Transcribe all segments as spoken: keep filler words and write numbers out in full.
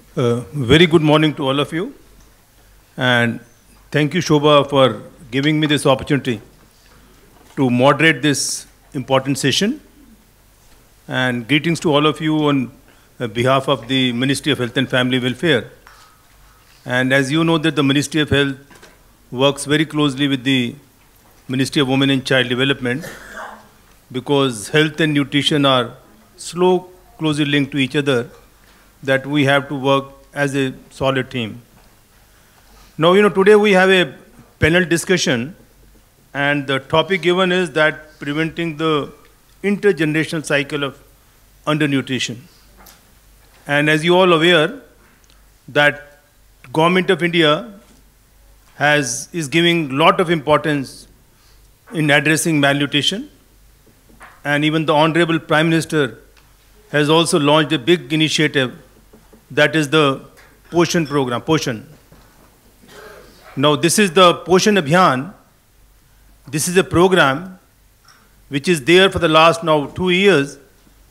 Uh, very good morning to all of you, and thank you, Shobha, for giving me this opportunity to moderate this important session. And greetings to all of you on behalf of the Ministry of Health and Family Welfare. And as you know that the Ministry of Health works very closely with the Ministry of Women and Child Development, because health and nutrition are so closely linked to each other that we have to work as a solid team. Now, you know, today we have a panel discussion, and the topic given is that preventing the intergenerational cycle of undernutrition. And as you all aware, that Government of India has, is giving lot of importance in addressing malnutrition, and even the Honorable Prime Minister has also launched a big initiative, that is the POSHAN program, POSHAN. Now this is the POSHAN Abhiyaan. This is a program which is there for the last now two years,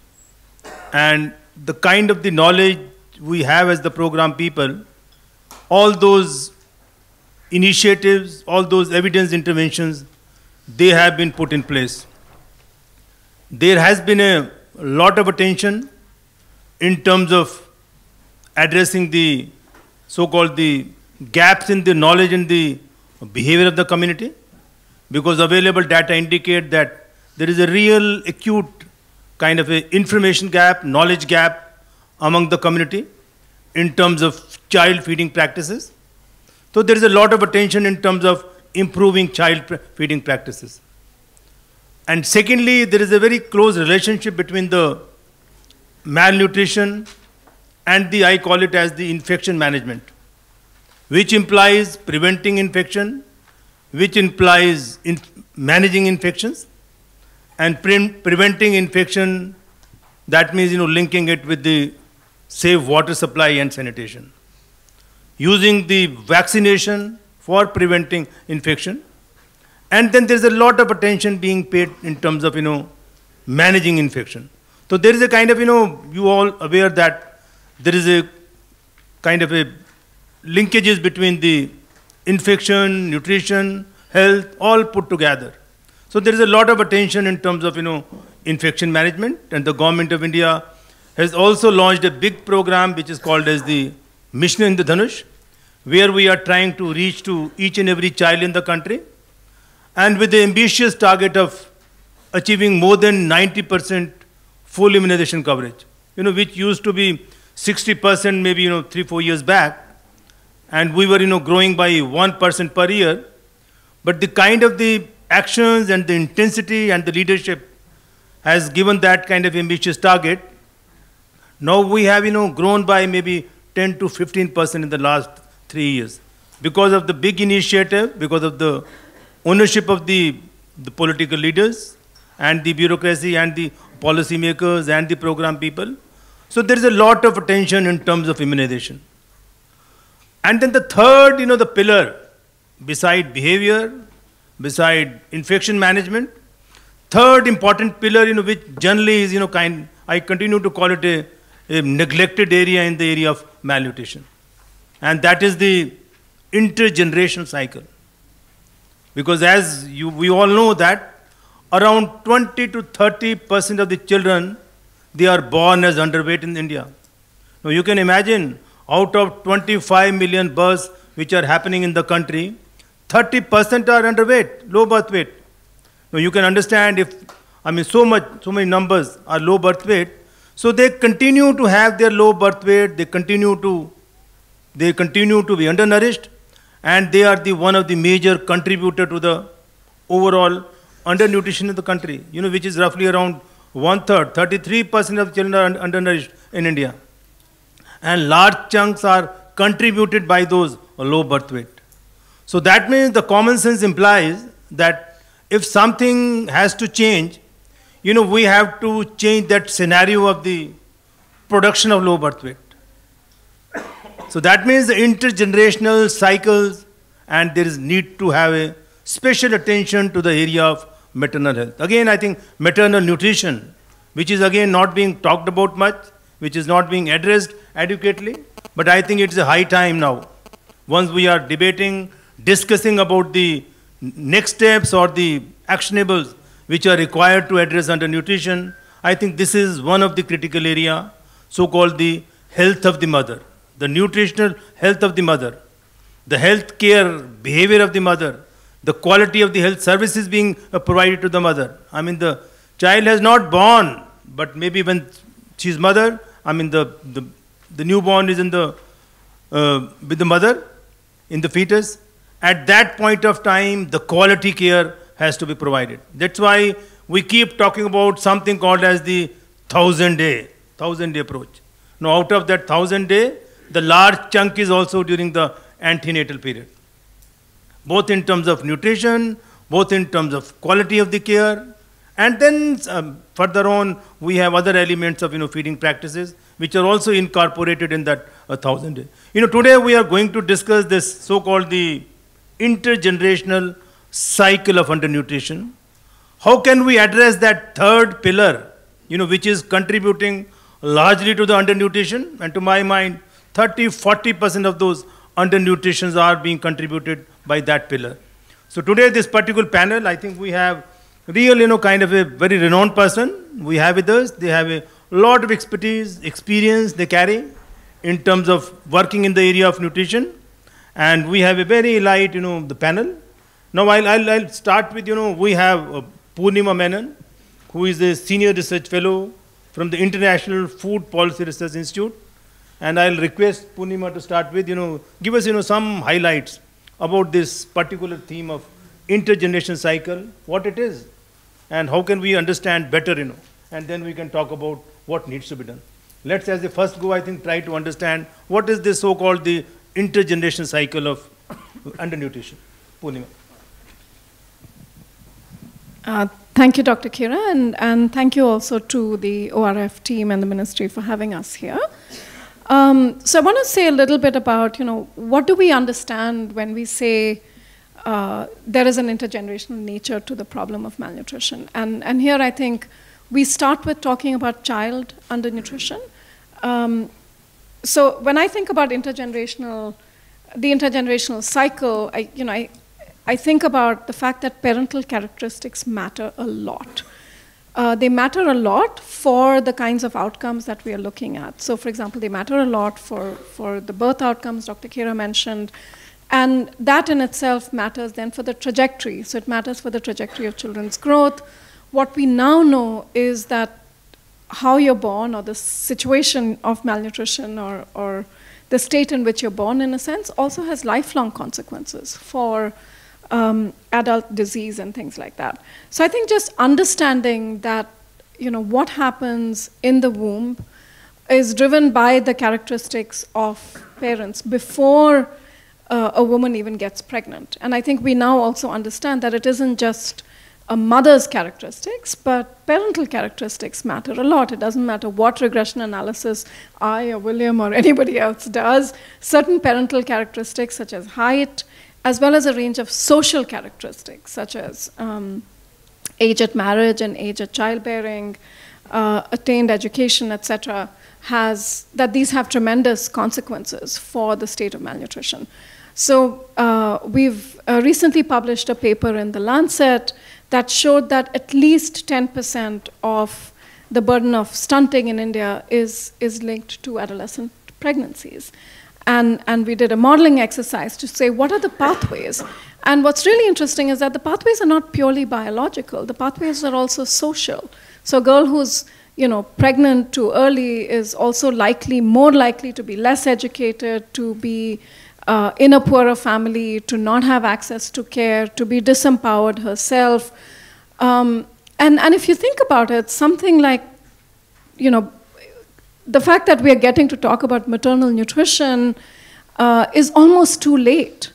and the kind of the knowledge we have as the program people, all those initiatives, all those evidence interventions, they have been put in place. There has been a lot of attention in terms of addressing the so-called the gaps in the knowledge and the behavior of the community, because available data indicate that there is a real acute kind of a information gap, knowledge gap among the community in terms of child feeding practices. So there is a lot of attention in terms of improving child feeding practices. And secondly, there is a very close relationship between the malnutrition and the, I call it as the infection management, which implies preventing infection, which implies in managing infections, and pre preventing infection, that means, you know, linking it with the safe water supply and sanitation. Using the vaccination for preventing infection. And then there's a lot of attention being paid in terms of, you know, managing infection. So there is a kind of, you know, you all aware that there is a kind of a linkages between the infection, nutrition, health, all put together. So there is a lot of attention in terms of, you know, infection management, and the Government of India has also launched a big program which is called as the Mission Indradhanush, where we are trying to reach to each and every child in the country, and with the ambitious target of achieving more than ninety percent full immunization coverage, you know, which used to be sixty percent maybe, you know, three, four years back, and we were, you know, growing by one percent per year. But the kind of the actions and the intensity and the leadership has given that kind of ambitious target. Now we have, you know, grown by maybe ten to fifteen percent in the last three years because of the big initiative, because of the ownership of the, the political leaders and the bureaucracy and the policymakers and the program people. So there is a lot of attention in terms of immunization. And then the third, you know, the pillar, beside behavior, beside infection management, third important pillar, you know, which generally is, you know, kind, I continue to call it a, a neglected area in the area of malnutrition. And that is the intergenerational cycle. Because as you, we all know that around twenty to thirty percent of the children, they are born as underweight in India. Now you can imagine, out of twenty-five million births which are happening in the country, thirty percent are underweight, low birth weight. Now you can understand if, I mean, so much, so many numbers are low birth weight, so they continue to have their low birth weight, they continue to, they continue to be undernourished, and they are the one of the major contributor to the overall undernutrition in the country, you know, which is roughly around one third, thirty-three percent of children are undernourished in India. And large chunks are contributed by those low birth weight. So that means the common sense implies that if something has to change, you know, we have to change that scenario of the production of low birth weight. So that means the intergenerational cycles, and there is need to have a special attention to the area of maternal health. Again, I think maternal nutrition, which is again not being talked about much, which is not being addressed adequately, but I think it's a high time now. Once we are debating, discussing about the next steps or the actionables which are required to address undernutrition, I think this is one of the critical area, so-called the health of the mother, the nutritional health of the mother, the health care behavior of the mother, the quality of the health services being uh, provided to the mother. I mean, the child has not born, but maybe when she's mother, I mean, the, the, the newborn is in the, uh, with the mother, in the fetus. At that point of time, the quality care has to be provided. That's why we keep talking about something called as the thousand day, thousand day approach. Now, out of that thousand day, the large chunk is also during the antenatal period, both in terms of nutrition, both in terms of quality of the care, and then um, further on, we have other elements of, you know, feeding practices, which are also incorporated in that uh, thousand day. You know, today we are going to discuss this so-called the intergenerational cycle of undernutrition. How can we address that third pillar, you know, which is contributing largely to the undernutrition? And to my mind, thirty, forty percent of those undernutritions are being contributed by that pillar. So today, this particular panel, I think we have real, you know, kind of a very renowned person we have with us. They have a lot of expertise, experience they carry in terms of working in the area of nutrition. And we have a very light, you know, the panel. Now, I'll, I'll, I'll start with, you know, we have uh, Purnima Menon, who is a senior research fellow from the International Food Policy Research Institute. And I'll request Purnima to start with, you know, give us, you know, some highlights about this particular theme of intergeneration cycle, what it is, and how can we understand better, you know, and then we can talk about what needs to be done. Let's, as the first go, I think, try to understand what is this so-called the intergeneration cycle of undernutrition. Purnima. Uh, thank you, Doctor Khera, and, and thank you also to the O R F team and the ministry for having us here. Um, so I want to say a little bit about, you know, what do we understand when we say uh, there is an intergenerational nature to the problem of malnutrition. And, and here I think we start with talking about child undernutrition. Um, so when I think about intergenerational, the intergenerational cycle, I, you know, I, I think about the fact that parental characteristics matter a lot. Uh, they matter a lot for the kinds of outcomes that we are looking at. So, for example, they matter a lot for, for the birth outcomes Doctor Khera mentioned, and that in itself matters then for the trajectory. So it matters for the trajectory of children's growth. What we now know is that how you're born, or the situation of malnutrition, or, or the state in which you're born, in a sense, also has lifelong consequences for Um, adult disease and things like that. So I think just understanding that, you know, what happens in the womb is driven by the characteristics of parents before uh, a woman even gets pregnant. And I think we now also understand that it isn't just a mother's characteristics, but parental characteristics matter a lot. It doesn't matter what regression analysis I or William or anybody else does. Certain parental characteristics such as height, as well as a range of social characteristics, such as um, age at marriage and age at childbearing, uh, attained education, et cetera, has, that these have tremendous consequences for the state of malnutrition. So uh, we've uh, recently published a paper in The Lancet that showed that at least ten percent of the burden of stunting in India is, is linked to adolescent pregnancies. And, and we did a modeling exercise to say, what are the pathways? And what's really interesting is that the pathways are not purely biological. The pathways are also social. So a girl who's, you know, pregnant too early is also likely, more likely to be less educated, to be uh, in a poorer family, to not have access to care, to be disempowered herself. Um, and, and if you think about it, something like, you know, the fact that we are getting to talk about maternal nutrition uh, is almost too late.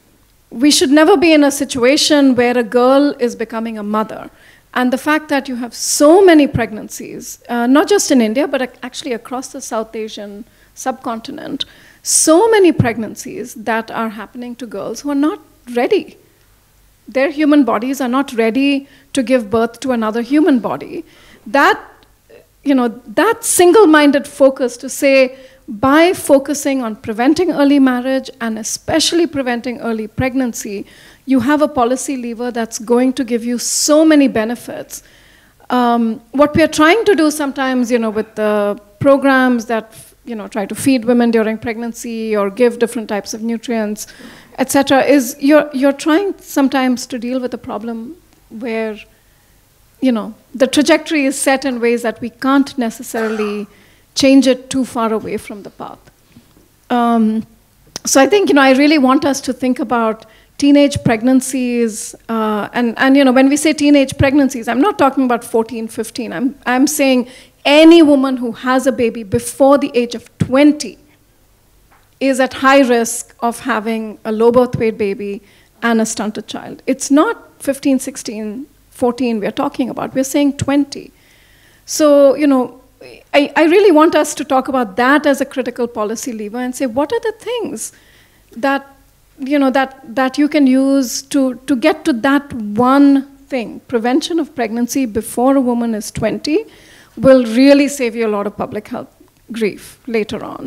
We should never be in a situation where a girl is becoming a mother. And the fact that you have so many pregnancies, uh, not just in India, but actually across the South Asian subcontinent, so many pregnancies that are happening to girls who are not ready. Their human bodies are not ready to give birth to another human body. That You know, that single-minded focus to say by focusing on preventing early marriage and especially preventing early pregnancy, you have a policy lever that's going to give you so many benefits. Um, what we are trying to do sometimes, you know, with the programs that, you know, try to feed women during pregnancy or give different types of nutrients, et cetera, is you're, you're trying sometimes to deal with a problem where, you know, the trajectory is set in ways that we can't necessarily change it too far away from the path. Um, so I think, you know, I really want us to think about teenage pregnancies, uh, and, and, you know, when we say teenage pregnancies, I'm not talking about fourteen, fifteen. I'm, I'm saying any woman who has a baby before the age of twenty is at high risk of having a low birth weight baby and a stunted child. It's not fifteen, sixteen, fourteen we're talking about. We're saying twenty. So, you know, I, I really want us to talk about that as a critical policy lever and say, what are the things that, you know, that, that you can use to, to get to that one thing? Prevention of pregnancy before a woman is twenty will really save you a lot of public health grief later on.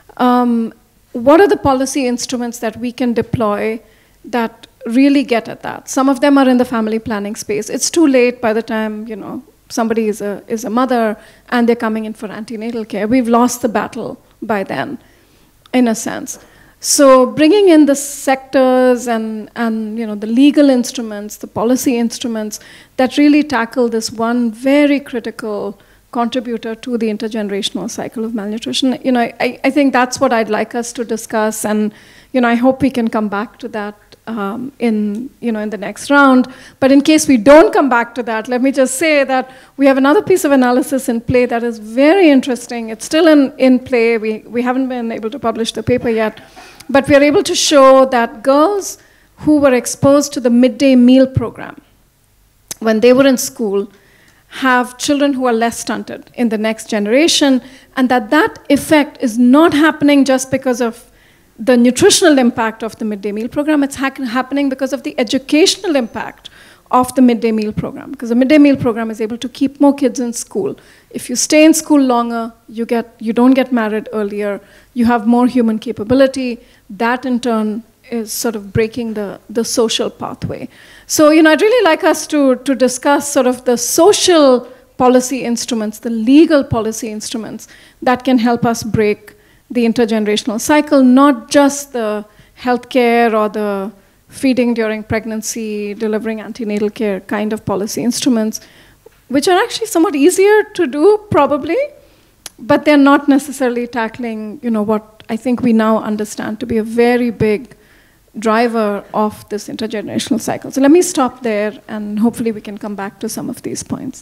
Um, what are the policy instruments that we can deploy that really get at that? Some of them are in the family planning space. It's too late by the time, you know, somebody is a, is a mother and they're coming in for antenatal care. We've lost the battle by then, in a sense. So bringing in the sectors and, and you know, the legal instruments, the policy instruments that really tackle this one very critical contributor to the intergenerational cycle of malnutrition, you know, I, I think that's what I'd like us to discuss, and you know, I hope we can come back to that um, in, you know, in the next round. But in case we don't come back to that, let me just say that we have another piece of analysis in play that is very interesting. It's still in, in play. We, we haven't been able to publish the paper yet. But we are able to show that girls who were exposed to the midday meal program when they were in school have children who are less stunted in the next generation, and that that effect is not happening just because of the nutritional impact of the midday meal program. It's ha happening because of the educational impact of the midday meal program, because the midday meal program is able to keep more kids in school. If you stay in school longer, you, get, you don't get married earlier, you have more human capability. That in turn is sort of breaking the, the social pathway. So, you know, I'd really like us to, to discuss sort of the social policy instruments, the legal policy instruments that can help us break the intergenerational cycle, not just the healthcare or the feeding during pregnancy, delivering antenatal care kind of policy instruments, which are actually somewhat easier to do, probably, but they're not necessarily tackling, you know, what I think we now understand to be a very big driver of this intergenerational cycle. So let me stop there, and hopefully we can come back to some of these points.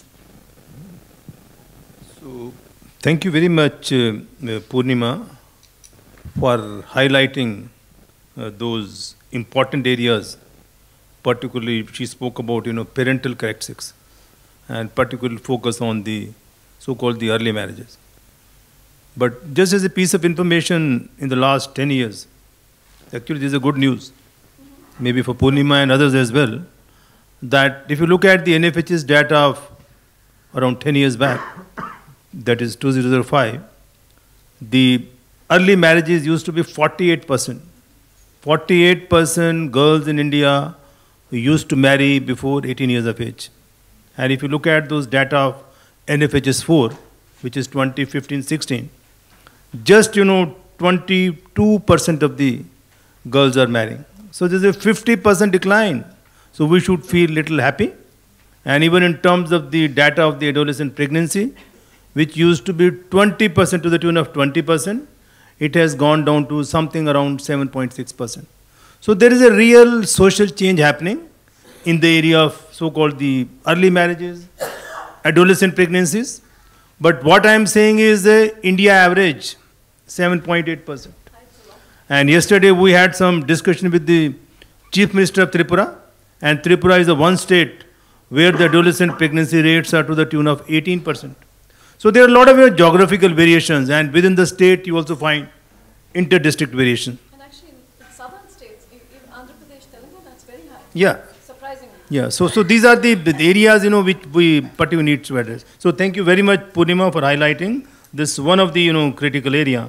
So thank you very much, uh, Purnima, for highlighting uh, those important areas. Particularly, she spoke about, you know, parental characteristics, and particularly focus on the so-called the early marriages. But just as a piece of information, in the last ten years, actually this is a good news, maybe for Purnima and others as well, that if you look at the N F H's data of around ten years back, that is two thousand five, the early marriages used to be forty-eight percent. forty-eight percent girls in India used to marry before eighteen years of age. And if you look at those data of N F H S four, which is twenty fifteen sixteen, just, you know, twenty-two percent of the girls are marrying. So there's a fifty percent decline. So we should feel little happy. And even in terms of the data of the adolescent pregnancy, which used to be twenty percent to the tune of twenty percent, it has gone down to something around seven point six percent. So there is a real social change happening in the area of so-called the early marriages, adolescent pregnancies. But what I am saying is the India average, seven point eight percent. And yesterday we had some discussion with the Chief Minister of Tripura, and Tripura is the one state where the adolescent pregnancy rates are to the tune of eighteen percent. So there are a lot of uh, geographical variations, and within the state you also find inter-district variation. And actually in southern states, even Andhra Pradesh, Telangana, that's very high. Yeah. Surprisingly. Yeah, so, so these are the, the areas, you know, which we particularly need to address. So thank you very much, Purnima, for highlighting this one of the, you know, critical area.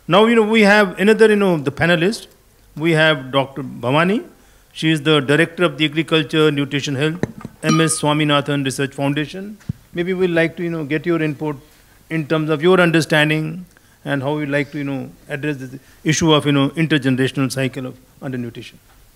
Now, you know, we have another, you know, the panelist. We have Doctor Bhavani. She is the Director of the Agriculture, Nutrition, Health, M S Swaminathan Research Foundation. Maybe we'd like to, you know, get your input in terms of your understanding and how you'd like to, you know, address this issue of, you know, intergenerational cycle of undernutrition.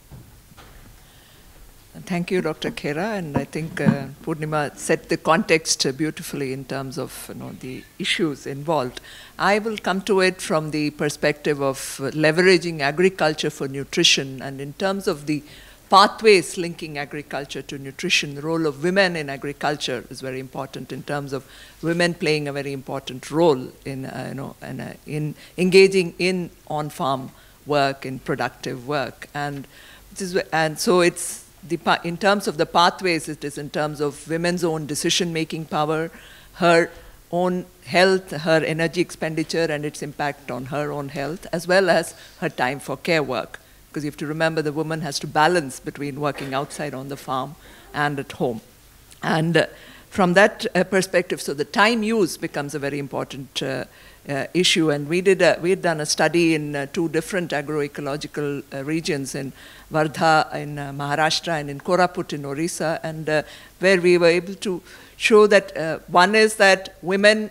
Thank you, Doctor Khera, and I think uh, Purnima set the context uh, beautifully in terms of you know, the issues involved. I will come to it from the perspective of uh, leveraging agriculture for nutrition, and in terms of the pathways linking agriculture to nutrition. The role of women in agriculture is very important in terms of women playing a very important role in, uh, you know, in, uh, in engaging in on-farm work, in productive work, and this is, and so it's. The, in terms of the pathways, it is in terms of women's own decision-making power, her own health, her energy expenditure and its impact on her own health, as well as her time for care work. Because you have to remember the woman has to balance between working outside on the farm and at home. And uh, from that uh, perspective, so the time use becomes a very important uh, Uh, issue, and we did a, we had done a study in uh, two different agroecological uh, regions, in Wardha in uh, Maharashtra and in Koraput in Orissa, and uh, where we were able to show that uh, one is that women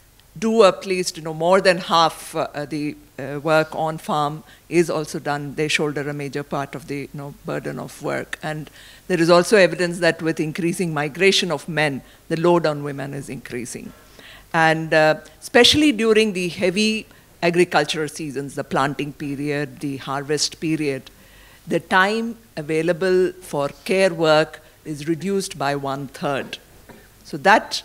do at least you know more than half uh, the uh, work on farm is also done. They shoulder a major part of the you know burden of work, and there is also evidence that with increasing migration of men, the load on women is increasing. And uh, especially during the heavy agricultural seasons, the planting period, the harvest period, the time available for care work is reduced by one third. So that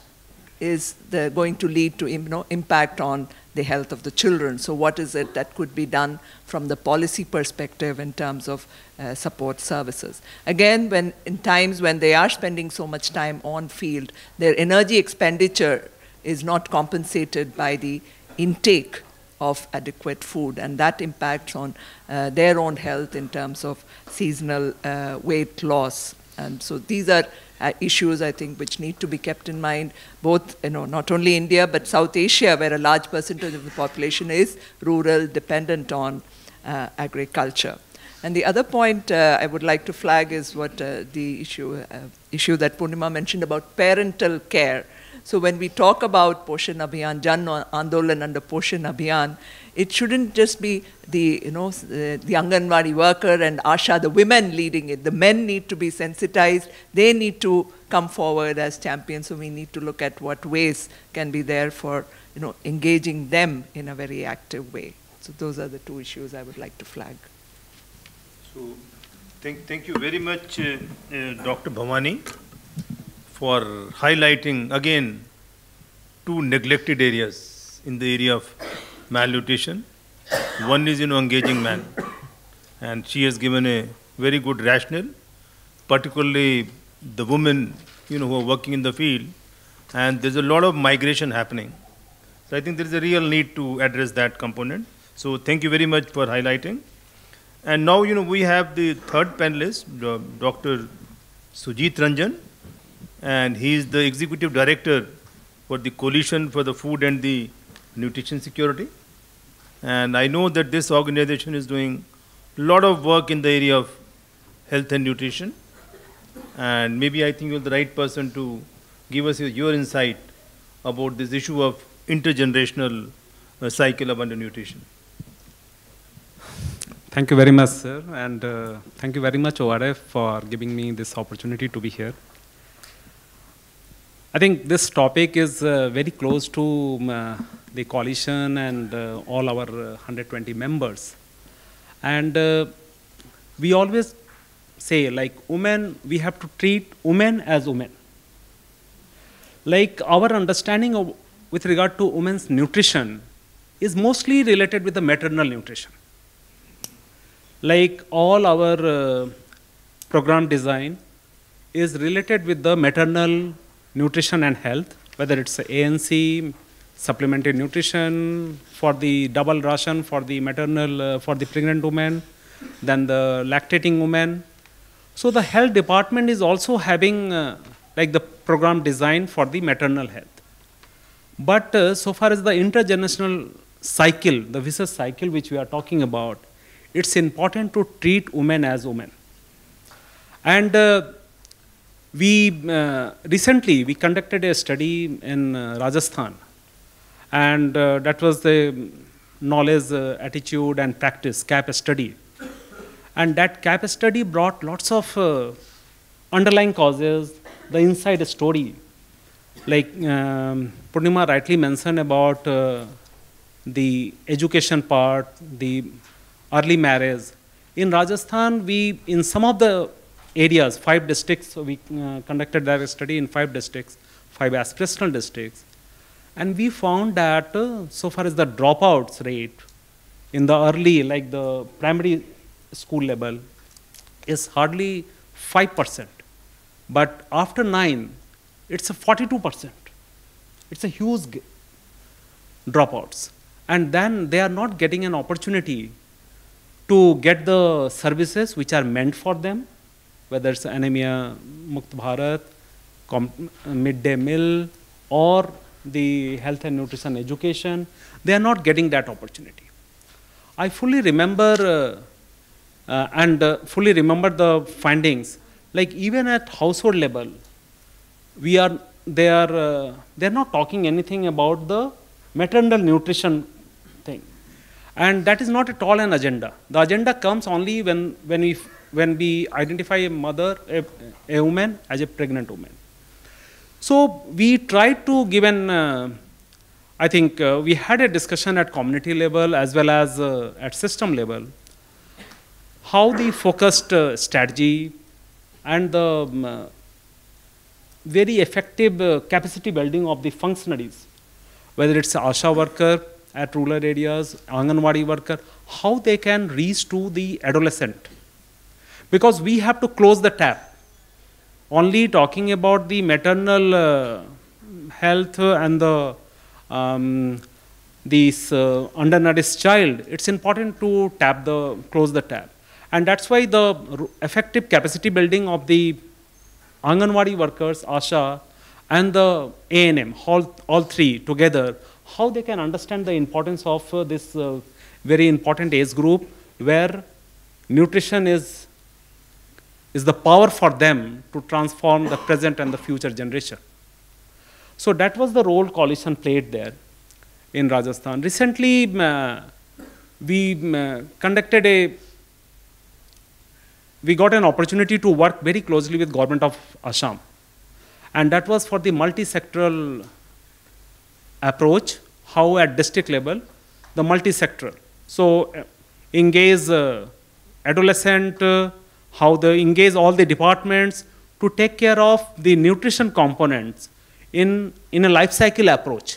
is the, going to lead to you know, impact on the health of the children. So what is it that could be done from the policy perspective in terms of uh, support services? Again, when in times when they are spending so much time on field, their energy expenditure is not compensated by the intake of adequate food, and that impacts on uh, their own health in terms of seasonal uh, weight loss. And so these are uh, issues, I think, which need to be kept in mind, both, you know, not only India, but South Asia, where a large percentage of the population is rural, dependent on uh, agriculture. And the other point uh, I would like to flag is what uh, the issue, uh, issue that Purnima mentioned about parental care. So when we talk about POSHAN Abhiyaan, Jan Andolan under POSHAN Abhiyaan, it shouldn't just be the, you know, the, the Anganwadi worker and Asha, the women leading it. The men need to be sensitized. They need to come forward as champions. So we need to look at what ways can be there for, you know, engaging them in a very active way. So those are the two issues I would like to flag. So thank, thank you very much, uh, uh, Doctor Bhavani, for highlighting again two neglected areas in the area of malnutrition. One is, you know, engaging man, and she has given a very good rationale, particularly the women, you know, who are working in the field, and there's a lot of migration happening. So I think there is a real need to address that component. So thank you very much for highlighting. And now, you know, we have the third panelist, Doctor Sujeet Ranjan, and he is the Executive Director for the Coalition for the Food and the Nutrition Security. And I know that this organization is doing a lot of work in the area of health and nutrition. And maybe I think you're the right person to give us your insight about this issue of intergenerational uh, cycle of undernutrition. Thank you very much, sir. And uh, thank you very much, O R F, for giving me this opportunity to be here. I think this topic is uh, very close to um, uh, the coalition and uh, all our uh, one hundred twenty members. And uh, we always say, like, women, we have to treat women as women. Like, our understanding of, with regard to women's nutrition is mostly related with the maternal nutrition. Like, all our uh, program design is related with the maternal nutrition and health, whether it's A N C, supplementary nutrition, for the double ration for the maternal, uh, for the pregnant woman, then the lactating woman. So the health department is also having uh, like the program design for the maternal health. But uh, so far as the intergenerational cycle, the vicious cycle which we are talking about, it's important to treat women as women. And uh, we uh, recently we conducted a study in uh, Rajasthan, and uh, that was the knowledge, uh, attitude, and practice CAP study. And that CAP study brought lots of uh, underlying causes, the inside story. Like um, Purnima rightly mentioned about uh, the education part, the early marriage. In Rajasthan, we, in some of the areas, five districts, we uh, conducted that study in five districts, five aspirational districts. And we found that uh, so far as the dropouts rate in the early, like the primary school level, is hardly five percent. But after nine, it's a forty-two percent. It's a huge dropouts. And then they are not getting an opportunity to get the services which are meant for them, whether it's Anemia Mukt Bharat, midday meal, or the health and nutrition education. They are not getting that opportunity. I fully remember uh, uh, and uh, fully remember the findings. Like even at household level, we are they are uh, they are not talking anything about the maternal nutrition thing, and that is not at all an agenda. The agenda comes only when when we when we identify a mother, a, a woman as a pregnant woman. So we tried to give an, uh, I think uh, we had a discussion at community level as well as uh, at system level, how the focused uh, strategy and the um, uh, very effective uh, capacity building of the functionaries, whether it's ASHA worker at rural areas, Anganwadi worker, how they can reach to the adolescent. Because we have to close the tap. Only talking about the maternal uh, health and the um, this uh, undernourished child, it's important to tap the close the tap, and that's why the effective capacity building of the Anganwadi workers, ASHA, and the A N M, all, all three together, how they can understand the importance of uh, this uh, very important age group where nutrition is is the power for them to transform the present and the future generation. So that was the role coalition played there in Rajasthan. Recently, uh, we uh, conducted a, we got an opportunity to work very closely with government of Assam. And that was for the multi-sectoral approach, how at district level, the multi-sectoral. So uh, engage uh, adolescent, uh, how they engage all the departments to take care of the nutrition components in, in a life cycle approach.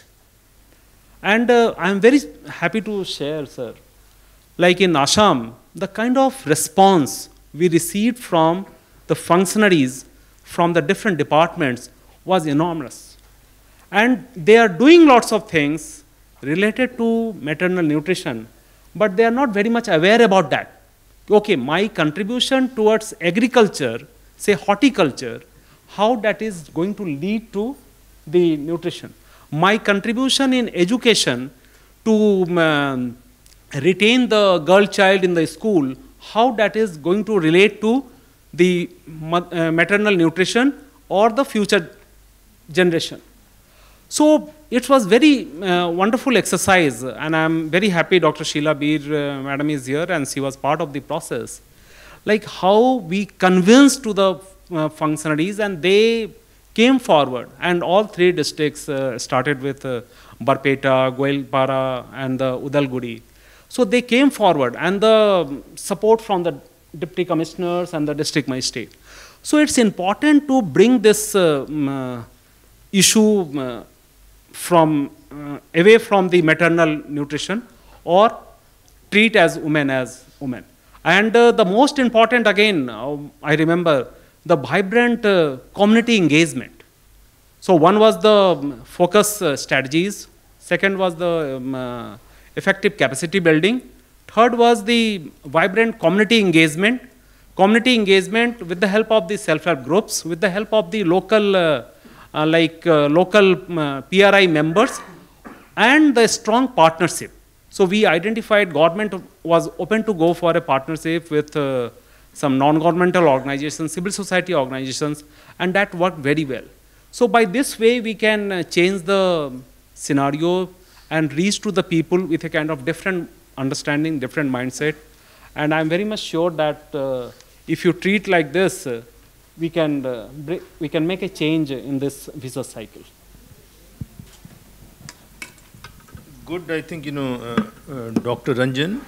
And uh, I'm very happy to share, sir, like in Assam, the kind of response we received from the functionaries from the different departments was enormous. And they are doing lots of things related to maternal nutrition, but they are not very much aware about that. Okay, my contribution towards agriculture, say horticulture, how that is going to lead to the nutrition. My contribution in education to um, retain the girl child in the school, how that is going to relate to the uh, maternal nutrition or the future generation. So it was very uh, wonderful exercise, and I'm very happy Doctor Sheila Beer, uh, madam is here, and she was part of the process. Like how we convinced to the uh, functionaries, and they came forward, and all three districts uh, started with uh, Barpeta, Goilpara, and the Udalguri. So they came forward, and the support from the deputy commissioners and the district magistrate. So it's important to bring this uh, um, uh, issue uh, from uh, away from the maternal nutrition, or treat as women as women. And uh, the most important, again, uh, I remember the vibrant uh, community engagement. So one was the um, focus uh, strategies, second was the um, uh, effective capacity building, third was the vibrant community engagement, community engagement with the help of the self-help groups, with the help of the local uh, Uh, like uh, local uh, P R I members, and the strong partnership. So we identified government was open to go for a partnership with uh, some non-governmental organizations, civil society organizations, and that worked very well. So by this way, we can uh, change the scenario and reach to the people with a kind of different understanding, different mindset. And I'm very much sure that uh, if you treat like this, uh, we can uh, we can make a change in this vicious cycle. Good, I think, you know, uh, uh, Doctor Ranjan,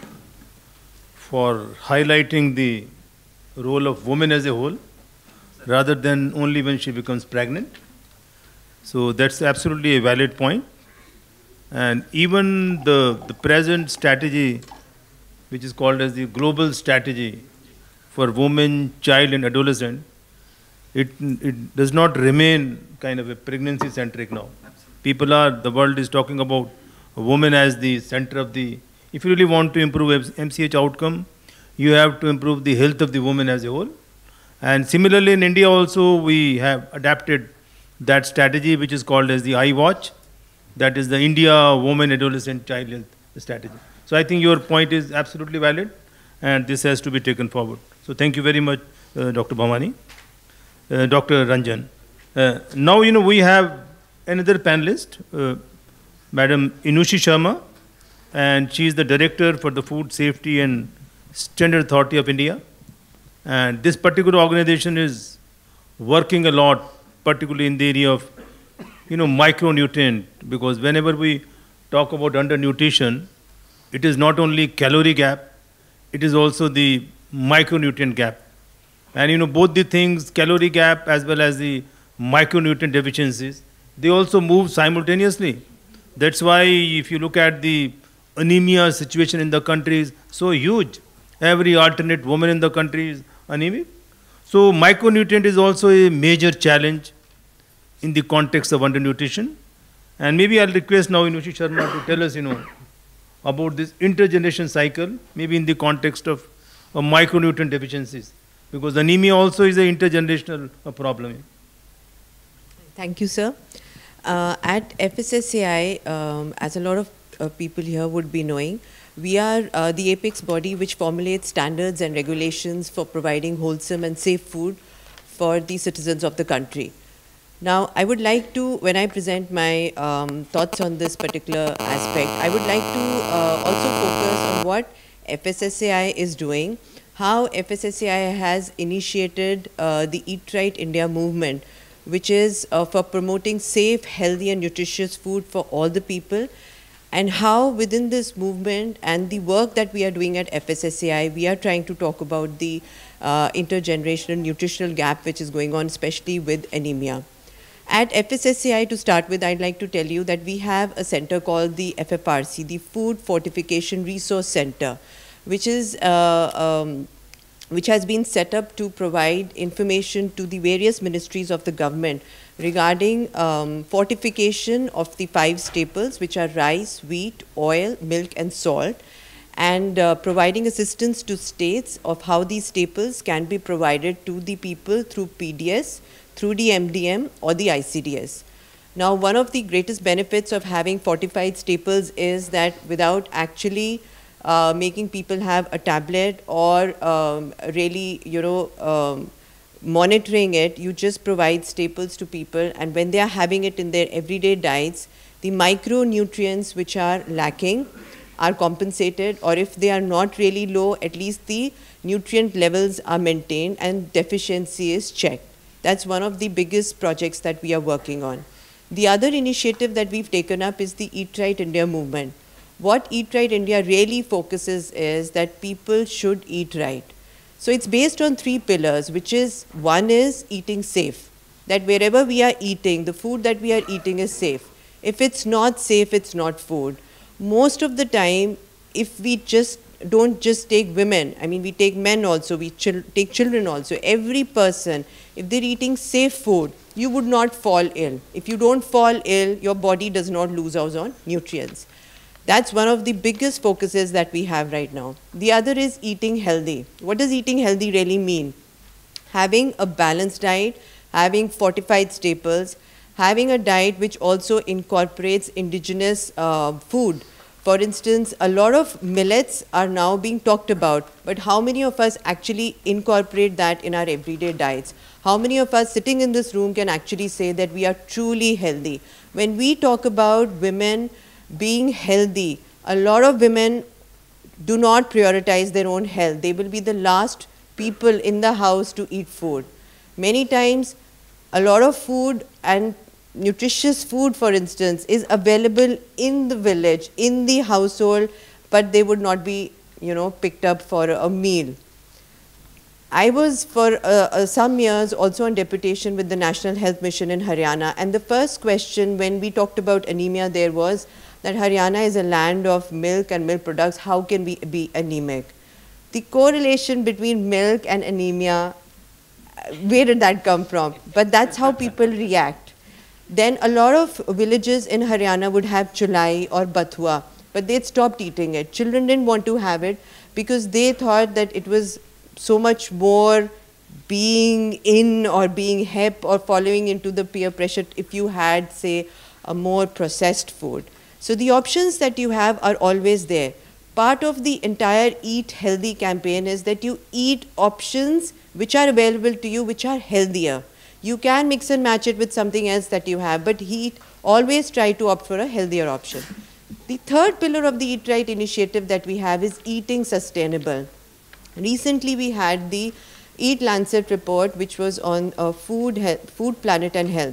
for highlighting the role of women as a whole, rather than only when she becomes pregnant. So that's absolutely a valid point. And even the, the present strategy, which is called as the global strategy for women, child and adolescent, it, it does not remain kind of a pregnancy centric now. People are, the world is talking about a woman as the center of the, if you really want to improve M C H outcome, you have to improve the health of the woman as a whole. And similarly in India also we have adapted that strategy which is called as the I WATCH, that is the India Woman, Adolescent, Child Health Strategy. So I think your point is absolutely valid and this has to be taken forward. So thank you very much, uh, Doctor Bhavani. Uh, Doctor Ranjan. Uh, now, you know, we have another panelist, uh, Madam Inoshi Sharma, and she is the Director for the Food Safety and Standard Authority of India. And this particular organization is working a lot, particularly in the area of, you know, micronutrient, because whenever we talk about undernutrition, it is not only calorie gap, it is also the micronutrient gap. And, you know, both the things, calorie gap as well as the micronutrient deficiencies, they also move simultaneously. That's why if you look at the anemia situation in the country is so huge. Every alternate woman in the country is anemic. So micronutrient is also a major challenge in the context of undernutrition. And maybe I'll request now Inoshi Sharma to tell us, you know, about this intergeneration cycle, maybe in the context of, of micronutrient deficiencies. Because anemia also is an intergenerational uh, problem. Thank you, sir. Uh, at F S S A I, um, as a lot of uh, people here would be knowing, we are uh, the apex body which formulates standards and regulations for providing wholesome and safe food for the citizens of the country. Now, I would like to, when I present my um, thoughts on this particular aspect, I would like to uh, also focus on what F S S A I is doing, how F S S A I has initiated uh, the Eat Right India movement, which is uh, for promoting safe, healthy and nutritious food for all the people, and how within this movement and the work that we are doing at F S S A I, we are trying to talk about the uh, intergenerational nutritional gap which is going on, especially with anemia. At F S S A I, to start with, I'd like to tell you that we have a center called the F F R C, the Food Fortification Resource Center, which is uh, um, which has been set up to provide information to the various ministries of the government regarding um, fortification of the five staples, which are rice, wheat, oil, milk and salt, and uh, providing assistance to states of how these staples can be provided to the people through P D S, through the M D M or the I C D S. Now, one of the greatest benefits of having fortified staples is that without actually Uh, making people have a tablet or um, really, you know, um, monitoring it, you just provide staples to people, and when they are having it in their everyday diets, the micronutrients which are lacking are compensated, or if they are not really low, at least the nutrient levels are maintained and deficiency is checked. That's one of the biggest projects that we are working on. The other initiative that we've taken up is the Eat Right India movement. What Eat Right India really focuses is that people should eat right. So it's based on three pillars, which is, one is eating safe, that wherever we are eating, the food that we are eating is safe. If it's not safe, it's not food. Most of the time, if we just don't just take women, I mean, we take men also, we chil take children also, every person, if they're eating safe food, you would not fall ill. If you don't fall ill, your body does not lose out on nutrients. That's one of the biggest focuses that we have right now. The other is eating healthy. What does eating healthy really mean? Having a balanced diet, having fortified staples, having a diet which also incorporates indigenous uh, food. For instance, a lot of millets are now being talked about, but how many of us actually incorporate that in our everyday diets? How many of us sitting in this room can actually say that we are truly healthy? When we talk about women being healthy, a lot of women do not prioritize their own health. They will be the last people in the house to eat food. Many times, a lot of food and nutritious food, for instance, is available in the village, in the household, but they would not be, you know, picked up for a meal. I was for uh, uh, some years also on deputation with the National Health Mission in Haryana, and the first question when we talked about anemia there was that Haryana is a land of milk and milk products, how can we be anemic? The correlation between milk and anemia, where did that come from? But that's how people react. Then a lot of villages in Haryana would have chulai or bathua, but they'd stopped eating it. Children didn't want to have it because they thought that it was so much more being in or being hip or following into the peer pressure if you had, say, a more processed food. So the options that you have are always there. Part of the entire Eat Healthy campaign is that you eat options which are available to you, which are healthier. You can mix and match it with something else that you have, but eat, always try to opt for a healthier option. The third pillar of the Eat Right initiative that we have is eating sustainable. Recently we had the Eat Lancet report, which was on uh, food, health, food, planet and health,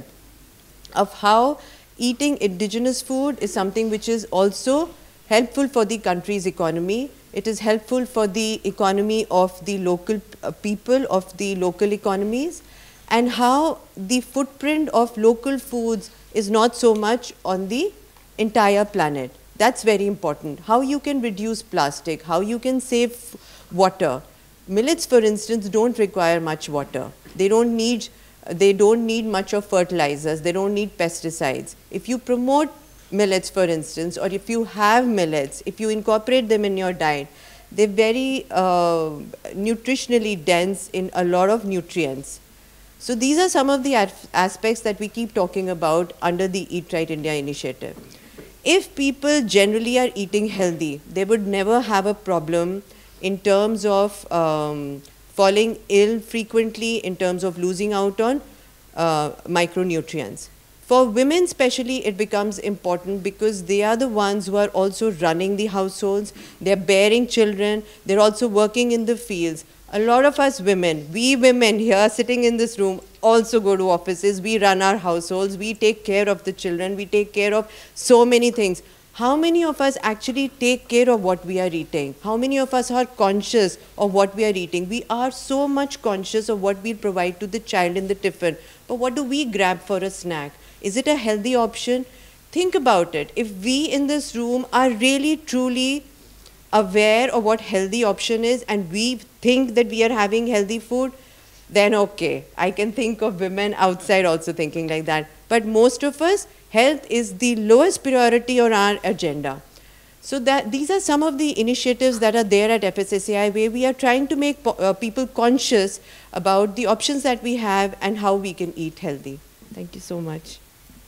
of how eating indigenous food is something which is also helpful for the country's economy. It is helpful for the economy of the local uh, people, of the local economies, and how the footprint of local foods is not so much on the entire planet. That's very important. How you can reduce plastic, how you can save water. Millets, for instance, don't require much water. They don't need They don't need much of fertilizers, they don't need pesticides. If you promote millets, for instance, or if you have millets, if you incorporate them in your diet, they're very uh, nutritionally dense in a lot of nutrients. So these are some of the aspects that we keep talking about under the Eat Right India initiative. If people generally are eating healthy, they would never have a problem in terms of um, falling ill frequently, in terms of losing out on uh, micronutrients. For women especially, it becomes important because they are the ones who are also running the households, they're bearing children, they're also working in the fields. A lot of us women, we women here sitting in this room also go to offices, we run our households, we take care of the children, we take care of so many things. How many of us actually take care of what we are eating? How many of us are conscious of what we are eating? We are so much conscious of what we provide to the child in the tiffin. But what do we grab for a snack? Is it a healthy option? Think about it. If we in this room are really truly aware of what healthy option is and we think that we are having healthy food, then okay, I can think of women outside also thinking like that. But most of us, health is the lowest priority on our agenda. So that these are some of the initiatives that are there at F S S A I where we are trying to make uh, people conscious about the options that we have and how we can eat healthy. Thank you so much.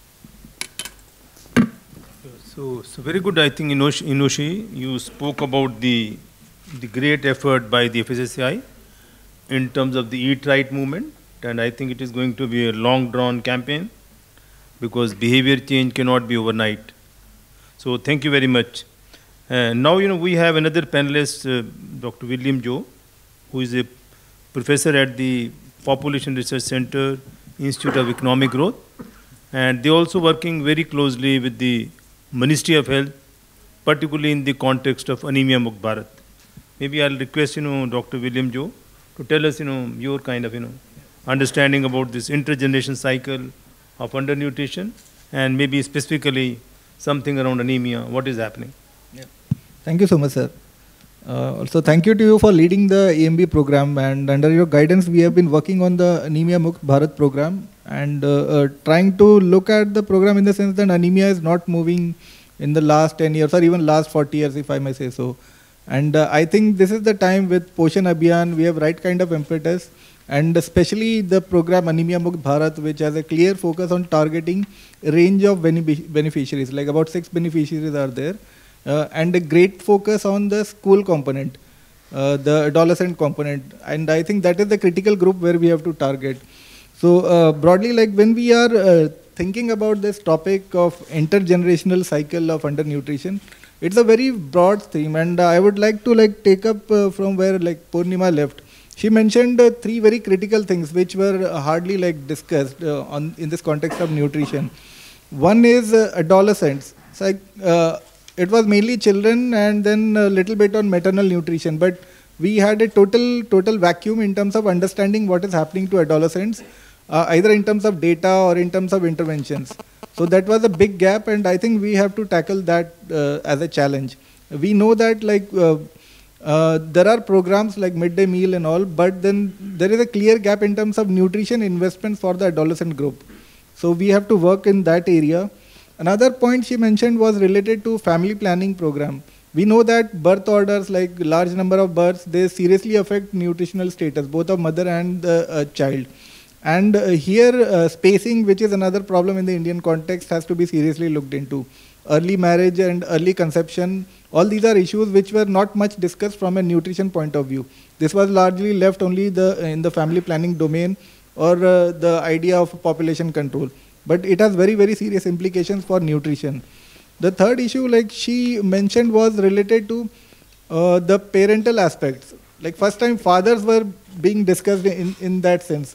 So, so very good. I think Inoshi, Inoshi, you spoke about the, the great effort by the F S S A I in terms of the Eat Right movement, and I think it is going to be a long drawn campaign because behavior change cannot be overnight. So thank you very much. And now, you know, we have another panelist, uh, Doctor William Joe, who is a professor at the Population Research Center, Institute of Economic Growth, and they also working very closely with the Ministry of Health, particularly in the context of Anemia Mukt Bharat. Maybe I'll request, you know, Doctor William Joe to tell us, you know, your kind of, you know, understanding about this intergeneration cycle of undernutrition and maybe specifically something around anemia, what is happening. Yeah. Thank you so much, sir. Uh, also, thank you to you for leading the A M B program, and under your guidance, we have been working on the Anemia Mukt Bharat program and uh, uh, trying to look at the program in the sense that anemia is not moving in the last ten years or even last forty years, if I may say so. And uh, I think this is the time with POSHAN Abhiyaan, we have right kind of impetus, and especially the program Anemia Mukt Bharat, which has a clear focus on targeting a range of beneficiaries, like about six beneficiaries are there. uh, and a great focus on the school component, uh, the adolescent component. And I think that is the critical group where we have to target. So uh, broadly, like when we are uh, thinking about this topic of intergenerational cycle of undernutrition, it's a very broad theme, and uh, I would like to like take up uh, from where like Purnima left. She mentioned uh, three very critical things which were uh, hardly like discussed uh, on in this context of nutrition. One is uh, adolescents. So, like, uh, it was mainly children and then a little bit on maternal nutrition, but we had a total total vacuum in terms of understanding what is happening to adolescents, uh, either in terms of data or in terms of interventions. So that was a big gap, and I think we have to tackle that uh, as a challenge. We know that like uh, uh, there are programs like midday meal and all, but then there is a clear gap in terms of nutrition investments for the adolescent group. So we have to work in that area. Another point she mentioned was related to family planning program. We know that birth orders, like large number of births, they seriously affect nutritional status, both of mother and the uh, child. And uh, here, uh, spacing, which is another problem in the Indian context, has to be seriously looked into. Early marriage and early conception, all these are issues which were not much discussed from a nutrition point of view. This was largely left only the in the family planning domain or uh, the idea of population control. But it has very, very serious implications for nutrition. The third issue, like she mentioned, was related to uh, the parental aspects. Like first time fathers were being discussed in, in that sense.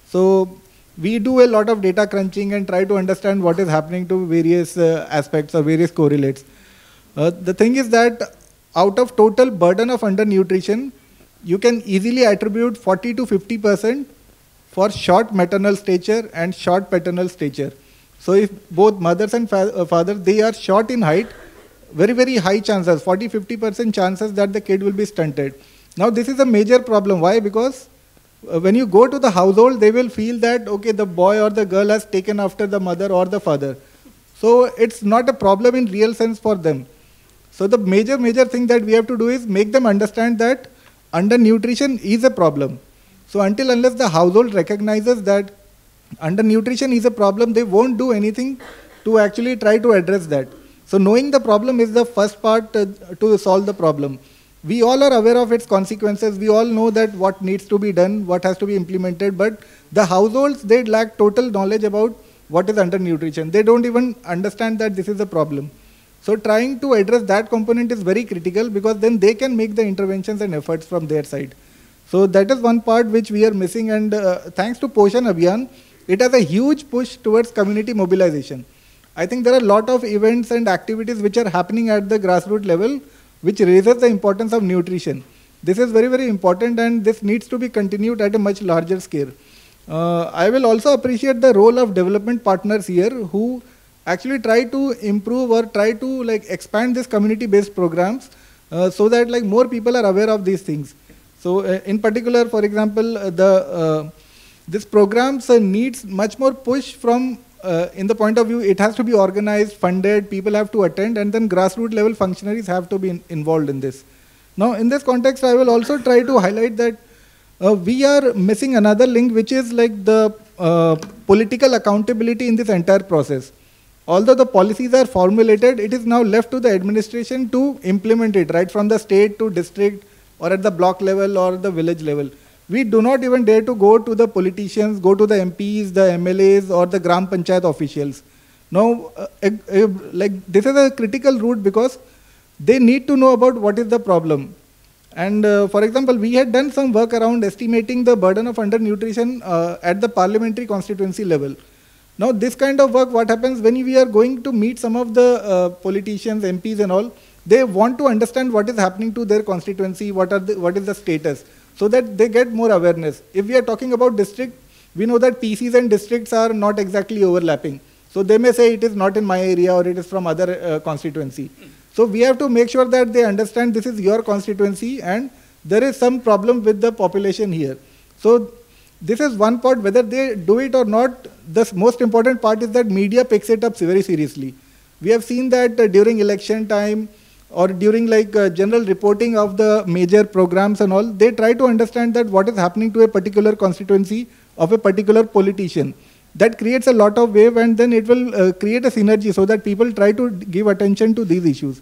So we do a lot of data crunching and try to understand what is happening to various uh, aspects or various correlates. Uh, the thing is that out of total burden of undernutrition, you can easily attribute forty to fifty percent for short maternal stature and short paternal stature. So if both mothers and fa uh, fathers, they are short in height, very, very high chances, forty to fifty percent chances that the kid will be stunted. Now this is a major problem. Why? Because Uh, when you go to the household, they will feel that, okay, the boy or the girl has taken after the mother or the father. So it's not a problem in real sense for them. So the major, major thing that we have to do is make them understand that undernutrition is a problem. So until unless the household recognizes that undernutrition is a problem, they won't do anything to actually try to address that. So knowing the problem is the first part uh, to solve the problem. We all are aware of its consequences. We all know that what needs to be done, what has to be implemented, but the households, they lack total knowledge about what is undernutrition. They don't even understand that this is a problem. So trying to address that component is very critical, because then they can make the interventions and efforts from their side. So that is one part which we are missing, and uh, thanks to POSHAN Abhiyaan, it has a huge push towards community mobilization. I think there are a lot of events and activities which are happening at the grassroots level, which raises the importance of nutrition. This is very, very important, and this needs to be continued at a much larger scale. Uh, I will also appreciate the role of development partners here, who actually try to improve or try to like expand this community-based programs uh, so that like more people are aware of these things. So uh, in particular, for example, uh, the uh, this programs uh, needs much more push from Uh, in the point of view, it has to be organized, funded, people have to attend, and then grassroots level functionaries have to be in, involved in this. Now, in this context, I will also try to highlight that uh, we are missing another link, which is like the uh, political accountability in this entire process. Although the policies are formulated, it is now left to the administration to implement it, right from the state to district or at the block level or the village level. We do not even dare to go to the politicians, go to the M Ps, the M L As, or the Gram Panchayat officials. Now, uh, uh, uh, like this is a critical route, because they need to know about what is the problem. And uh, for example, we had done some work around estimating the burden of undernutrition uh, at the parliamentary constituency level. Now, this kind of work, what happens when we are going to meet some of the uh, politicians, M Ps and all, they want to understand what is happening to their constituency, what, are the, what is the status, so that they get more awareness. If we are talking about district, we know that P Cs and districts are not exactly overlapping. So they may say it is not in my area or it is from other uh, constituency. So we have to make sure that they understand this is your constituency and there is some problem with the population here. So this is one part, whether they do it or not. The most important part is that media picks it up very seriously. We have seen that uh, during election time, or during like uh, general reporting of the major programs and all, they try to understand that what is happening to a particular constituency of a particular politician. That creates a lot of wave, and then it will uh, create a synergy so that people try to give attention to these issues.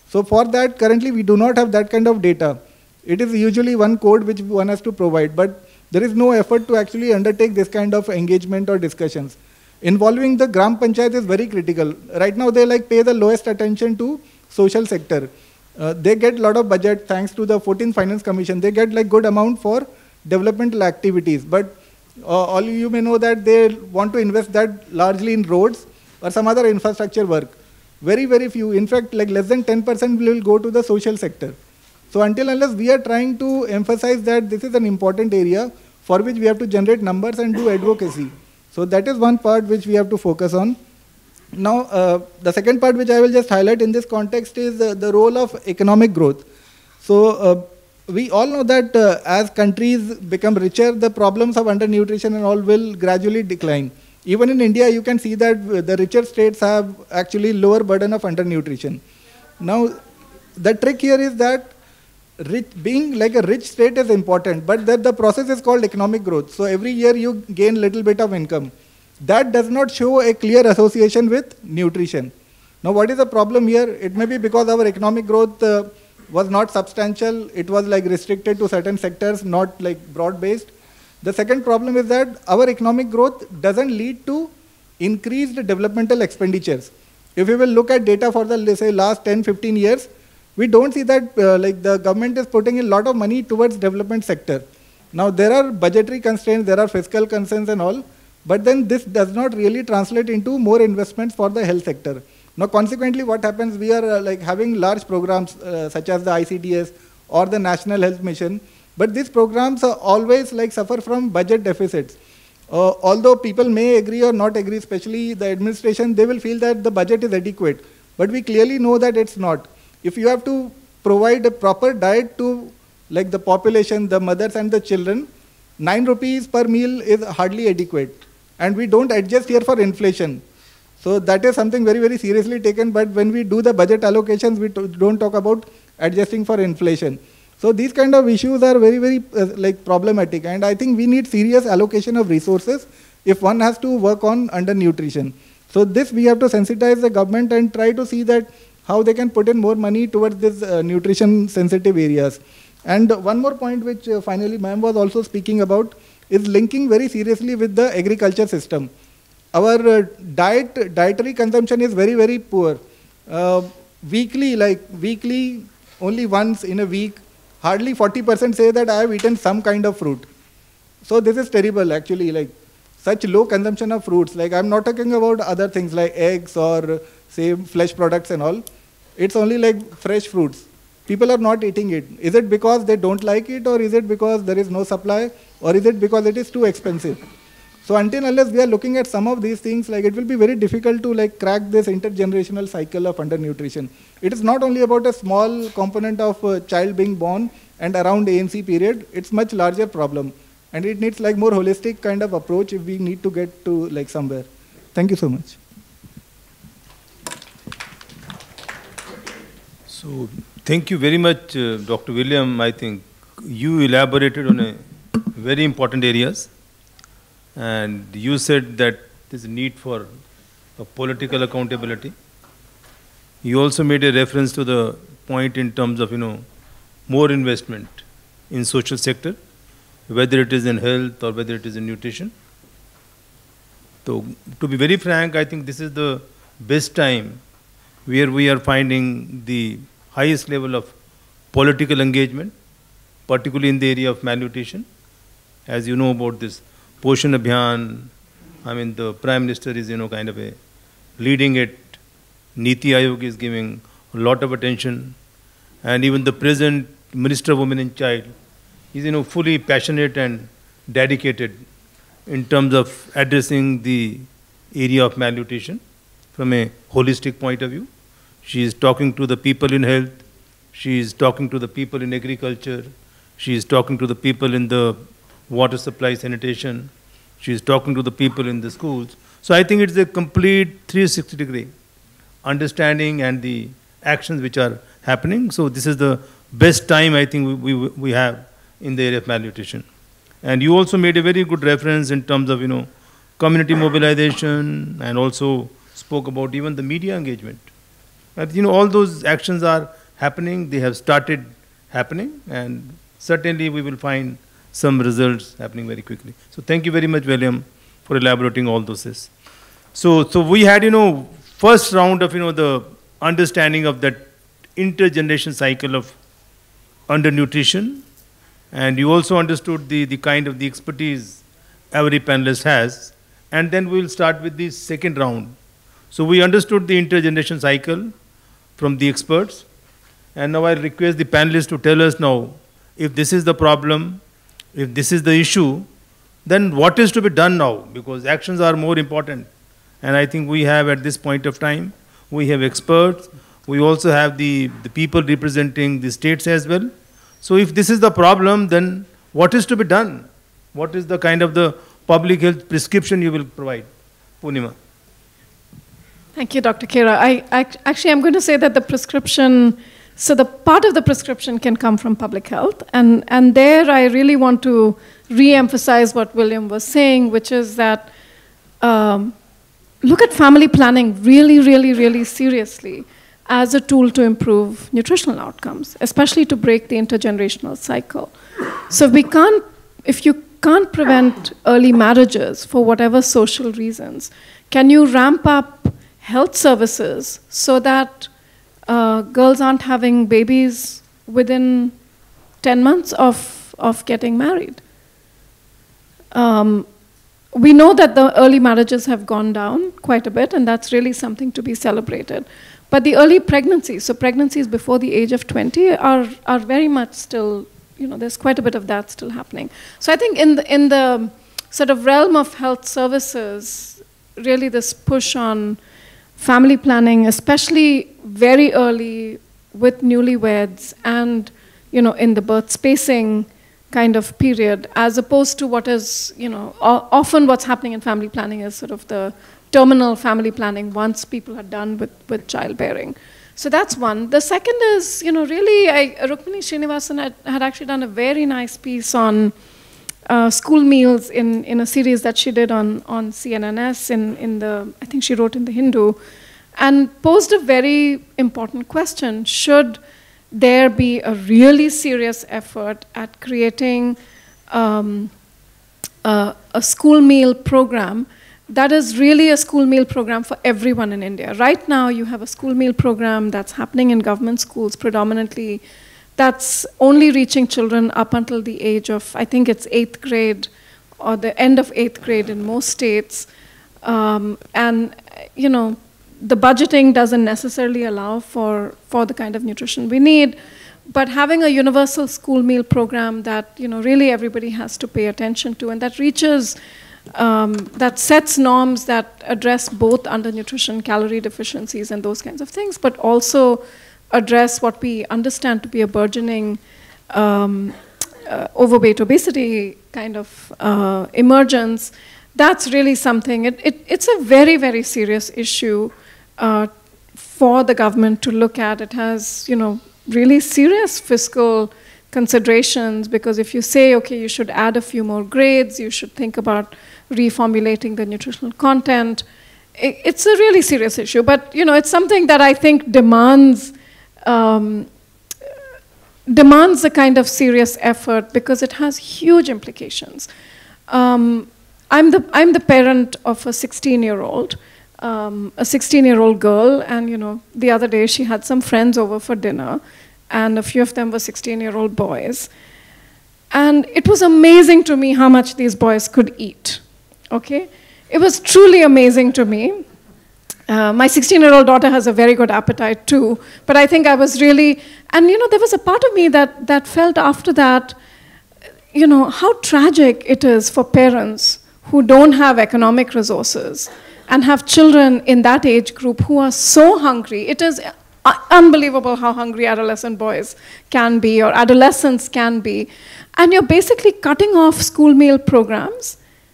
So for that, currently we do not have that kind of data. It is usually one code which one has to provide, but there is no effort to actually undertake this kind of engagement or discussions. Involving the Gram Panchayat is very critical. Right now they like pay the lowest attention to social sector. Uh, they get a lot of budget thanks to the fourteenth Finance Commission. They get like good amount for developmental activities, but uh, all you may know that they want to invest that largely in roads or some other infrastructure work. Very, very few. In fact, like less than ten percent will go to the social sector. So until unless we are trying to emphasize that this is an important area for which we have to generate numbers and do advocacy. So that is one part which we have to focus on. Now, uh, the second part which I will just highlight in this context is uh, the role of economic growth. So uh, we all know that uh, as countries become richer, the problems of undernutrition and all will gradually decline. Even in India, you can see that the richer states have actually lower burden of undernutrition. Now, the trick here is that rich, being like a rich state is important, but that the process is called economic growth. So every year you gain little bit of income. That does not show a clear association with nutrition. Now, what is the problem here? It may be because our economic growth uh, was not substantial. It was like restricted to certain sectors, not like broad-based. The second problem is that our economic growth doesn't lead to increased developmental expenditures. If we will look at data for the, let's say, last ten, fifteen years, we don't see that uh, like the government is putting in a lot of money towards development sector. Now, there are budgetary constraints, there are fiscal concerns and all, but then this does not really translate into more investments for the health sector. Now, consequently, what happens, we are uh, like having large programs uh, such as the I C D S or the National Health Mission, but these programs are always like suffer from budget deficits. Uh, although people may agree or not agree, especially the administration, they will feel that the budget is adequate, but we clearly know that it's not. If you have to provide a proper diet to like the population, the mothers and the children, nine rupees per meal is hardly adequate. And we don't adjust here for inflation. So that is something very, very seriously taken, but when we do the budget allocations, we don't talk about adjusting for inflation. So these kind of issues are very, very uh, like problematic, and I think we need serious allocation of resources if one has to work on undernutrition. So this we have to sensitize the government and try to see that how they can put in more money towards these uh, nutrition sensitive areas. And one more point which uh, finally ma'am was also speaking about is linking very seriously with the agriculture system. Our uh, diet, dietary consumption is very, very poor. Uh, weekly, like weekly, only once in a week, hardly forty percent say that I have eaten some kind of fruit. So this is terrible actually, like such low consumption of fruits. Like I'm not talking about other things like eggs or say flesh products and all. It's only like fresh fruits. People are not eating it. Is it because they don't like it, or is it because there is no supply, or is it because it is too expensive? So until unless we are looking at some of these things, like it will be very difficult to like crack this intergenerational cycle of undernutrition. It is not only about a small component of a child being born and around A N C period, it's much larger problem. And it needs like more holistic kind of approach if we need to get to like somewhere. Thank you so much. So thank you very much, uh, Doctor William. I think you elaborated on a very important areas. And you said that there's a need for a political accountability. You also made a reference to the point in terms of, you know, more investment in social sector, whether it is in health or whether it is in nutrition. So, to be very frank, I think this is the best time where we are finding the highest level of political engagement, particularly in the area of malnutrition. As you know about this POSHAN Abhiyaan, I mean the Prime Minister is, you know, kind of a leading it. Niti Aayog is giving a lot of attention, and even the present Minister of Women and Child is, you know, fully passionate and dedicated in terms of addressing the area of malnutrition from a holistic point of view. She is talking to the people in health, she is talking to the people in agriculture, she is talking to the people in the water supply, sanitation, she is talking to the people in the schools. So I think it's a complete three sixty degree understanding and the actions which are happening. So this is the best time I think we, we, we have in the area of malnutrition. And you also made a very good reference in terms of, you know, community mobilization, and also spoke about even the media engagement. And, you know, all those actions are happening, they have started happening, and certainly we will find some results happening very quickly. So thank you very much, William, for elaborating all those. So, so we had, you know, first round of, you know, the understanding of that intergeneration cycle of undernutrition, and you also understood the, the kind of the expertise every panelist has, and then we will start with the second round. So we understood the intergeneration cycle from the experts, and now I request the panelists to tell us now, if this is the problem, if this is the issue, then what is to be done now? Because actions are more important. And I think we have at this point of time, we have experts, we also have the, the people representing the states as well. So if this is the problem, then what is to be done? What is the kind of the public health prescription you will provide? Purnima. Thank you, Doctor Khera. I, I, actually, I'm going to say that the prescription, so the part of the prescription can come from public health. And, and there I really want to re-emphasize what William was saying, which is that um, look at family planning really, really, really seriously as a tool to improve nutritional outcomes, especially to break the intergenerational cycle. So if we can't, if you can't prevent early marriages for whatever social reasons, can you ramp up health services so that uh, girls aren't having babies within ten months of, of getting married? Um, we know that the early marriages have gone down quite a bit, and that's really something to be celebrated. But the early pregnancies, so pregnancies before the age of twenty, are, are very much still, you know, there's quite a bit of that still happening. So I think in the, in the sort of realm of health services, really this push on family planning, especially very early with newlyweds and, you know, in the birth spacing kind of period, as opposed to what is, you know, often what's happening in family planning is sort of the terminal family planning once people are done with, with childbearing. So that's one. The second is, you know, really, I, Rukmini Srinivasan had, had actually done a very nice piece on uh, school meals in, in a series that she did on, on C N N S in, in the, I think she wrote in the Hindu, and posed a very important question. Should there be a really serious effort at creating um, uh, a school meal program that is really a school meal program for everyone in India? Right now, you have a school meal program that's happening in government schools predominantly, that's only reaching children up until the age of, I think it's eighth grade, or the end of eighth grade in most states. Um, and, you know, the budgeting doesn't necessarily allow for, for the kind of nutrition we need. But having a universal school meal program that, you know, really everybody has to pay attention to, and that reaches, um, that sets norms that address both undernutrition, calorie deficiencies, and those kinds of things, but also address what we understand to be a burgeoning um, uh, overweight, obesity kind of uh, emergence. That's really something. It, it, it's a very, very serious issue uh, for the government to look at. It has, you know, really serious fiscal considerations, because if you say, okay, you should add a few more grades, you should think about reformulating the nutritional content, it, it's a really serious issue. But, you know, it's something that I think demands um, demands a kind of serious effort, because it has huge implications. Um, I'm the I'm the parent of a sixteen-year-old, um, a sixteen-year-old girl, and, you know, the other day she had some friends over for dinner, and a few of them were sixteen-year-old boys. And it was amazing to me how much these boys could eat, okay? It was truly amazing to me. Uh, my sixteen-year-old daughter has a very good appetite too, but I think I was really, and, you know, there was a part of me that, that felt after that, you know, how tragic it is for parents who don't have economic resources and have children in that age group who are so hungry. It is unbelievable how hungry adolescent boys can be, or adolescents can be. And you're basically cutting off school meal programs,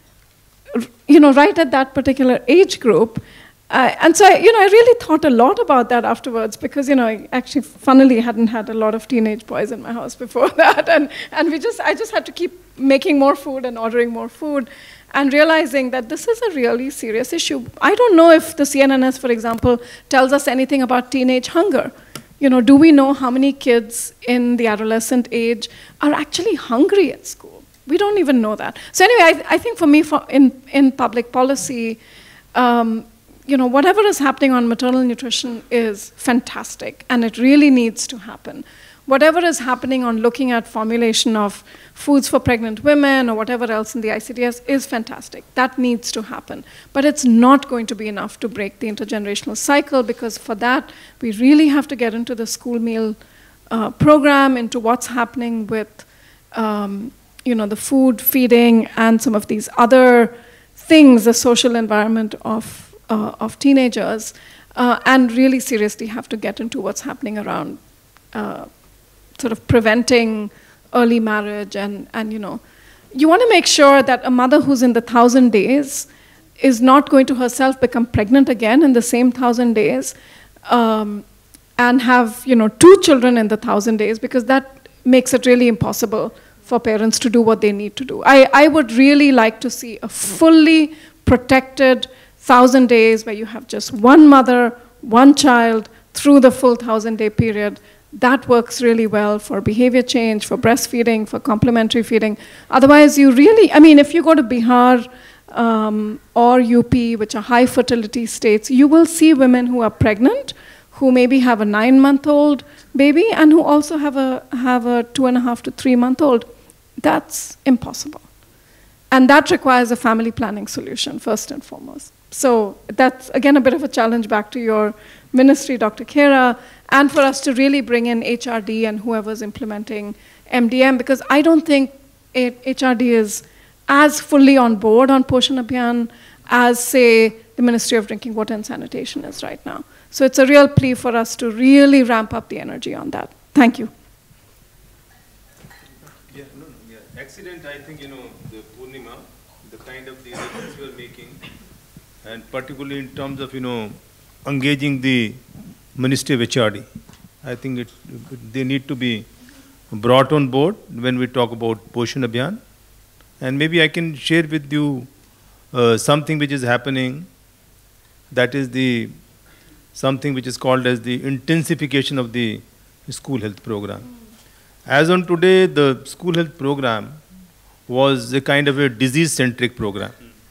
you know, right at that particular age group. Uh, and so, I, you know, I really thought a lot about that afterwards, because, you know, I actually, funnily, hadn't had a lot of teenage boys in my house before that. And, and we just, I just had to keep making more food and ordering more food, and realizing that this is a really serious issue. I don't know if the C N N S, for example, tells us anything about teenage hunger, You know, do we know how many kids in the adolescent age are actually hungry at school? We don't even know that. So anyway, I, I think for me, for in, in public policy, um, you know, whatever is happening on maternal nutrition is fantastic, and it really needs to happen. Whatever is happening on looking at formulation of foods for pregnant women or whatever else in the I C D S is fantastic. That needs to happen. But it's not going to be enough to break the intergenerational cycle, because for that, we really have to get into the school meal uh, program, into what's happening with um, you know, the food feeding and some of these other things, the social environment of, uh, of teenagers, uh, and really seriously have to get into what's happening around uh, sort of preventing early marriage, and, and you know, you want to make sure that a mother who's in the thousand days is not going to herself become pregnant again in the same thousand days, um, and have, you know, two children in the thousand days, because that makes it really impossible for parents to do what they need to do. I, I would really like to see a fully protected thousand days where you have just one mother, one child through the full thousand day period. That works really well for behavior change, for breastfeeding, for complementary feeding. Otherwise, you really, I mean, if you go to Bihar um, or U P, which are high fertility states, you will see women who are pregnant, who maybe have a nine-month-old baby, and who also have a, have a two and a half to three-month-old. That's impossible. And that requires a family planning solution, first and foremost. So that's, again, a bit of a challenge back to your ministry, Doctor Khera, and for us to really bring in H R D and whoever's implementing M D M, because I don't think H R D is as fully on board on POSHAN Abhiyaan as, say, the Ministry of Drinking Water and Sanitation is right now. So it's a real plea for us to really ramp up the energy on that. Thank you. Yeah, no, no, yeah. Excellent, I think, you know, the Purnima, the kind of the reference you are making, and particularly in terms of, you know, engaging the Ministry of H R D. I think it, they need to be brought on board when we talk about POSHAN Abhiyaan. And maybe I can share with you uh, something which is happening, that is the something which is called as the intensification of the school health program. As on today, the school health program was a kind of a disease-centric program.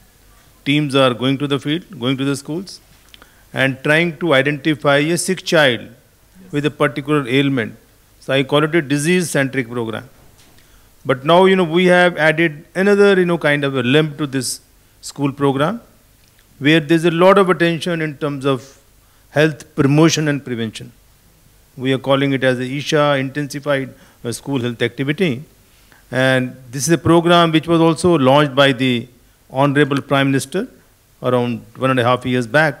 Teams are going to the field, going to the schools, and trying to identify a sick child with a particular ailment. So I call it a disease-centric program. But now, you know, we have added another, you know, kind of a limb to this school program, where there's a lot of attention in terms of health promotion and prevention. We are calling it as the Isha, Intensified uh, School Health Activity. And this is a program which was also launched by the Honorable Prime Minister around one and a half years back.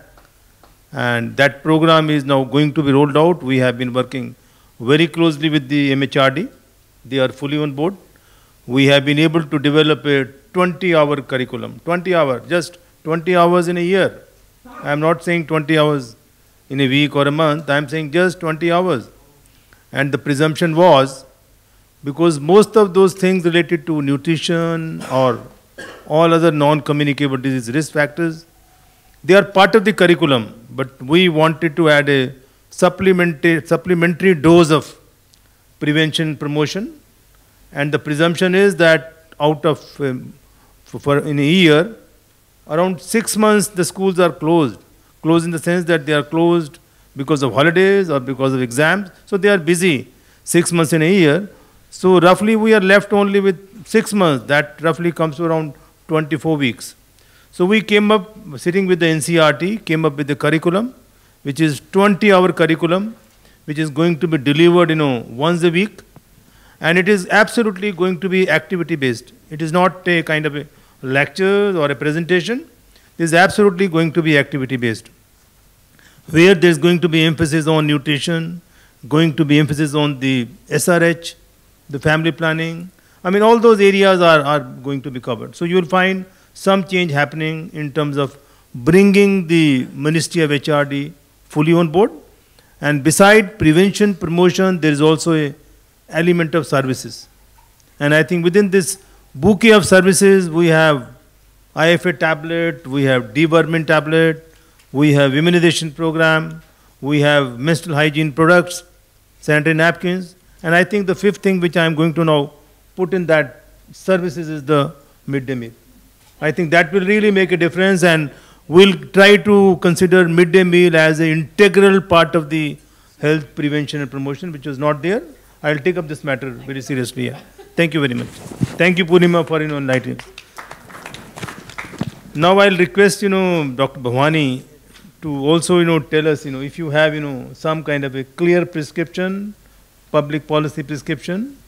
And that program is now going to be rolled out. We have been working very closely with the M H R D. They are fully on board. We have been able to develop a twenty hour curriculum. twenty hour, just twenty hours in a year. I am not saying twenty hours in a week or a month. I am saying just twenty hours. And the presumption was, because most of those things related to nutrition or all other non-communicable disease risk factors, they are part of the curriculum, but we wanted to add a supplementary, supplementary dose of prevention promotion. And the presumption is that out of, um, for, for in a year, around six months the schools are closed. Closed in the sense that they are closed because of holidays or because of exams. So they are busy six months in a year. So roughly we are left only with six months. That roughly comes to around twenty-four weeks. So we came up, sitting with the N C R T, came up with the curriculum, which is twenty hour curriculum, which is going to be delivered, you know, once a week. And it is absolutely going to be activity based. It is not a kind of a lecture or a presentation. It is absolutely going to be activity based, where there is going to be emphasis on nutrition, going to be emphasis on the S R H, the family planning. I mean, all those areas are, are going to be covered. So you will find some change happening in terms of bringing the Ministry of H R D fully on board. And beside prevention, promotion, there is also a element of services. And I think within this bouquet of services, we have I F A tablet, we have deworming tablet, we have immunization program, we have menstrual hygiene products, sanitary napkins. And I think the fifth thing which I am going to now put in that services is the midday meal. I think that will really make a difference, and we'll try to consider midday meal as an integral part of the health prevention and promotion, which was not there. I'll take up this matter very seriously. Yeah. Thank you very much. Thank you, Purnima, for you know, enlightening. Now I'll request, you know, Doctor Bhavani to also, you know, tell us, you know, if you have, you know, some kind of a clear prescription, public policy prescription.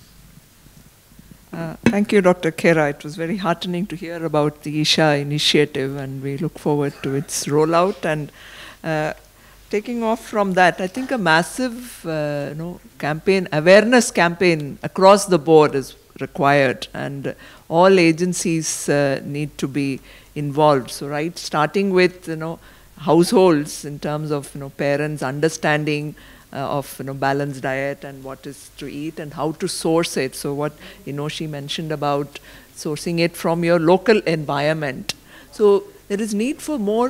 Uh, thank you, Doctor Khera. It was very heartening to hear about the Isha initiative, and we look forward to its rollout. And uh, taking off from that, I think a massive uh, you know, campaign, awareness campaign across the board is required, and all agencies uh, need to be involved. So, right, starting with you know households in terms of you know parents understanding uh, of you know balanced diet and what is to eat and how to source it. So, what Inoshi mentioned about sourcing it from your local environment. So, there is need for more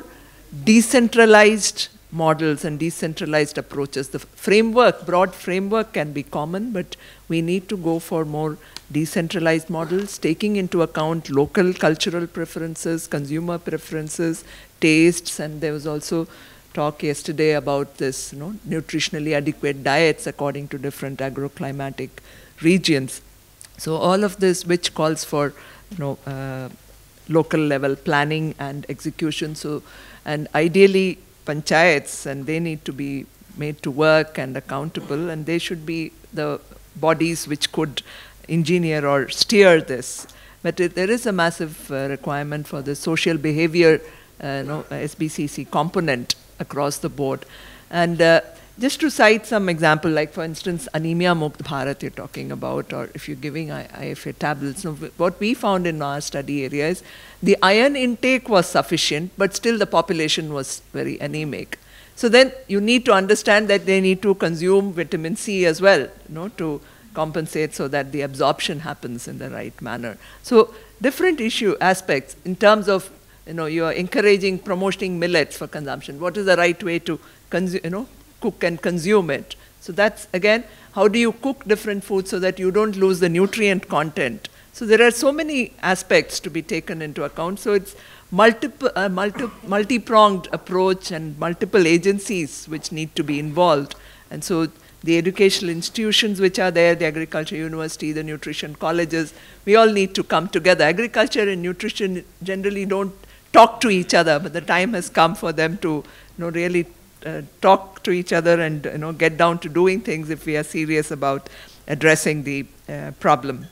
decentralized models and decentralized approaches. The framework, broad framework can be common, but we need to go for more decentralized models, taking into account local cultural preferences, consumer preferences, tastes, and there was also talk yesterday about this, you know, nutritionally adequate diets according to different agroclimatic regions. So all of this, which calls for, you know, uh, local level planning and execution. So, and ideally, panchayats, and they need to be made to work and accountable, and they should be the bodies which could engineer or steer this. But it, there is a massive uh, requirement for the social behavior uh, no, S B C C component across the board. And uh, just to cite some example, like for instance, Anemia Mukt Bharat you're talking about, or if you're giving I F A tablets. So what we found in our study area is the iron intake was sufficient, but still the population was very anemic. So then you need to understand that they need to consume vitamin C as well, you know, to compensate so that the absorption happens in the right manner. So different issue aspects in terms of, you know, you are encouraging, promoting millets for consumption. What is the right way to consume, you know, cook and consume it? So that's, again, how do you cook different foods so that you don't lose the nutrient content? So there are so many aspects to be taken into account. So it's multiple, uh, multi, multi-pronged approach and multiple agencies which need to be involved. And so the educational institutions which are there, the agriculture university, the nutrition colleges, we all need to come together. Agriculture and nutrition generally don't talk to each other, but the time has come for them to, you know, really uh, talk to each other and, you know, get down to doing things if we are serious about addressing the uh, problem.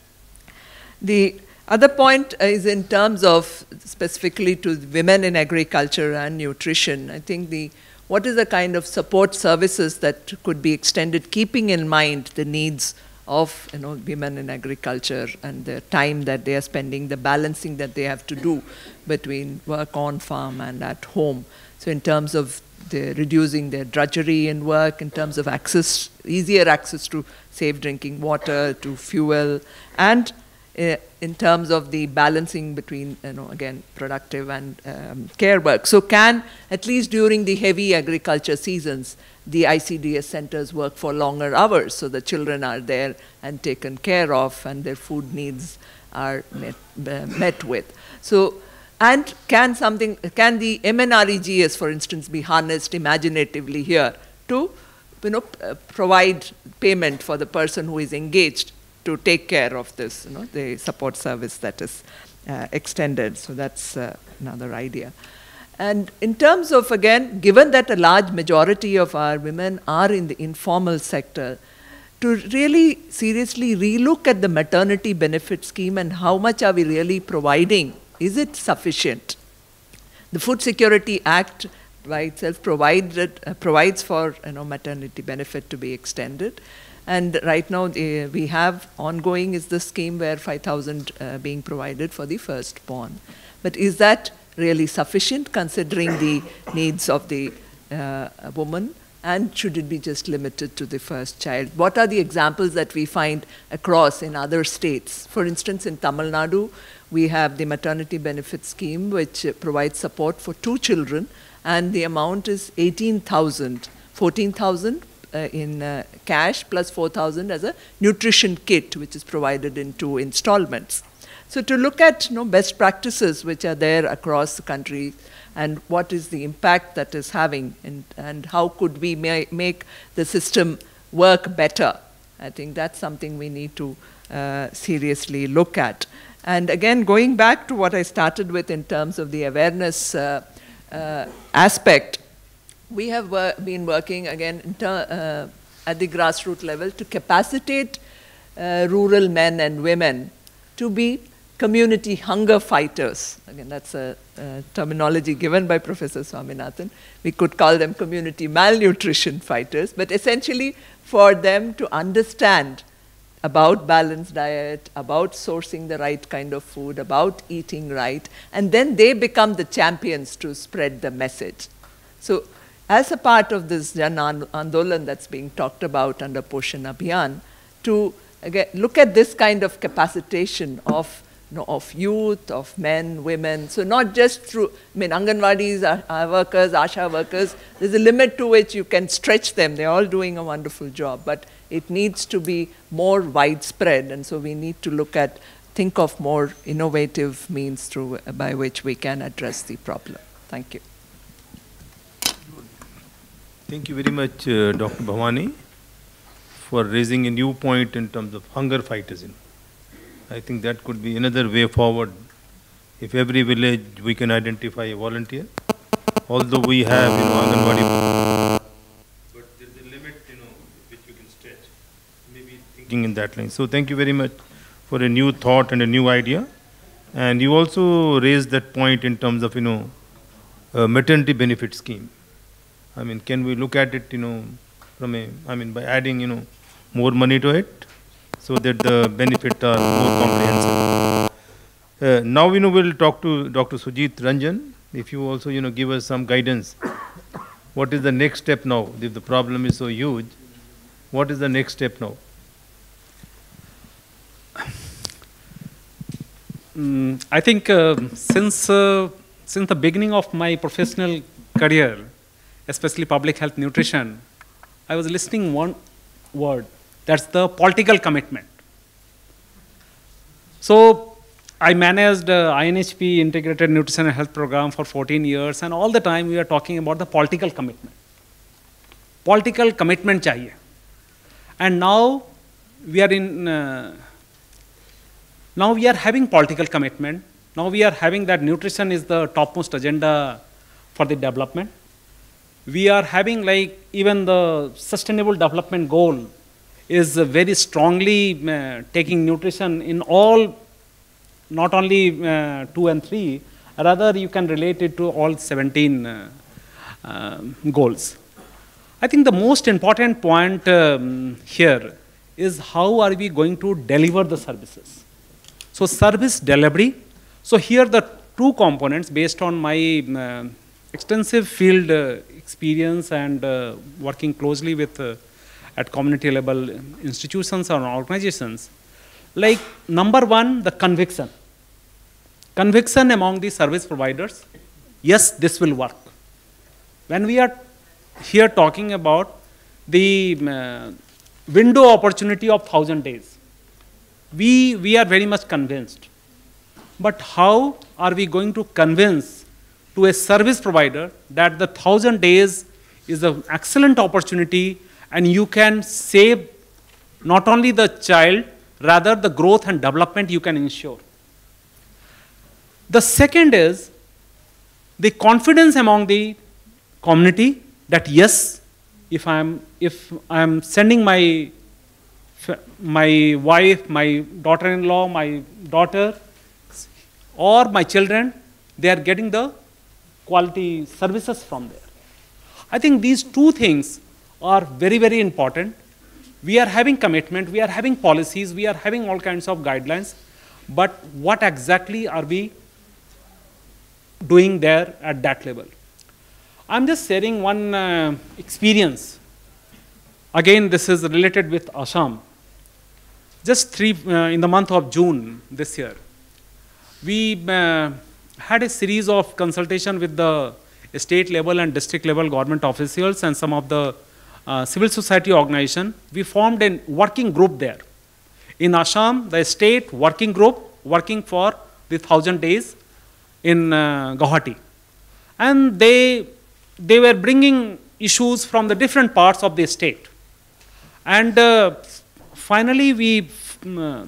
The other point is in terms of specifically to women in agriculture and nutrition. I think the what is the kind of support services that could be extended, keeping in mind the needs of, you know, women in agriculture and the time that they are spending, the balancing that they have to do between work on farm and at home. So in terms of the reducing their drudgery in work, in terms of access, easier access to safe drinking water, to fuel, and uh, in terms of the balancing between, you know, again, productive and um, care work. So can, at least during the heavy agriculture seasons, the I C D S centers work for longer hours, so the children are there and taken care of and their food needs are met, uh, met with. So, and can something, can the M N R E G S, for instance, be harnessed imaginatively here to, you know, uh, provide payment for the person who is engaged to take care of this, you know, the support service that is uh, extended. So that's uh, another idea. And in terms of, again, given that a large majority of our women are in the informal sector, to really seriously relook at the maternity benefit scheme and how much are we really providing. Is it sufficient? The Food Security Act by itself provided, uh, provides for, you know, maternity benefit to be extended. And right now, uh, we have ongoing is the scheme where five thousand uh, being provided for the firstborn. But is that really sufficient considering the needs of the uh, woman? And should it be just limited to the first child? What are the examples that we find across in other states? For instance, in Tamil Nadu, we have the maternity benefit scheme, which uh, provides support for two children, and the amount is eighteen thousand, fourteen thousand uh, in uh, cash plus four thousand as a nutrition kit, which is provided in two installments. So to look at you know, best practices which are there across the country and what is the impact that is having and, and how could we ma make the system work better. I think that's something we need to uh, seriously look at. And again, going back to what I started with in terms of the awareness uh, uh, aspect, we have uh, been working again uh, at the grassroots level to capacitate uh, rural men and women to be community hunger fighters. Again, that's a, a terminology given by Professor Swaminathan. We could call them community malnutrition fighters, but essentially for them to understand about balanced diet, about sourcing the right kind of food, about eating right, and then they become the champions to spread the message. So as a part of this Jan Andolan that's being talked about under POSHAN Abhiyaan, to again, look at this kind of capacitation of You know, of youth, of men, women. So not just through, I mean, Anganwadis, are, are workers, Asha workers, there's a limit to which you can stretch them. They're all doing a wonderful job, but it needs to be more widespread. And so we need to look at, think of more innovative means through, by which we can address the problem. Thank you. Thank you very much, uh, Doctor Bhavani, for raising a new point in terms of hunger fighters. You know. I think that could be another way forward. If every village we can identify a volunteer, although we have, you know, Anganwadi, but there is a limit, you know, which we can stretch. Maybe thinking in that line. So thank you very much for a new thought and a new idea. And you also raised that point in terms of, you know, a maternity benefit scheme. I mean, can we look at it, you know, from a, I mean, by adding, you know, more money to it, so that the benefits are more comprehensive. Uh, now, you know, we'll talk to Doctor Sujeet, Ranjan. If you also, you know, give us some guidance. What is the next step now? If the problem is so huge, what is the next step now? Mm, I think uh, since, uh, since the beginning of my professional career, especially public health nutrition, I was listening one word. That's the political commitment. So I managed uh, I N H P, Integrated Nutrition and Health Program, for fourteen years, and all the time we are talking about the political commitment. Political commitment chahiye. And now we are in, uh, now we are having political commitment. Now we are having that nutrition is the topmost agenda for the development. We are having like even the sustainable development goal is uh, very strongly uh, taking nutrition in all, not only uh, two and three, rather you can relate it to all seventeen uh, uh, goals. I think the most important point um, here is how are we going to deliver the services. So service delivery, so here the two components based on my uh, extensive field uh, experience and uh, working closely with uh, at community level institutions or organizations, like number one, the conviction. Conviction among the service providers, yes, this will work. When we are here talking about the uh, window opportunity of thousand days, we, we are very much convinced. But how are we going to convince to a service provider that the thousand days is an excellent opportunity and you can save not only the child, rather the growth and development you can ensure. The second is the confidence among the community that yes, if I'm, if I'm sending my, my wife, my daughter-in-law, my daughter, or my children, they are getting the quality services from there. I think these two things are very, very important. We are having commitment, we are having policies, we are having all kinds of guidelines, but what exactly are we doing there at that level? I'm just sharing one uh, experience. Again, this is related with Assam. Just three, uh, in the month of June this year, we uh, had a series of consultation with the state level and district level government officials and some of the uh, civil society organization, we formed a working group there. In Assam, the state working group working for the thousand days in uh, Guwahati. And they, they were bringing issues from the different parts of the state. And uh, finally, we, uh,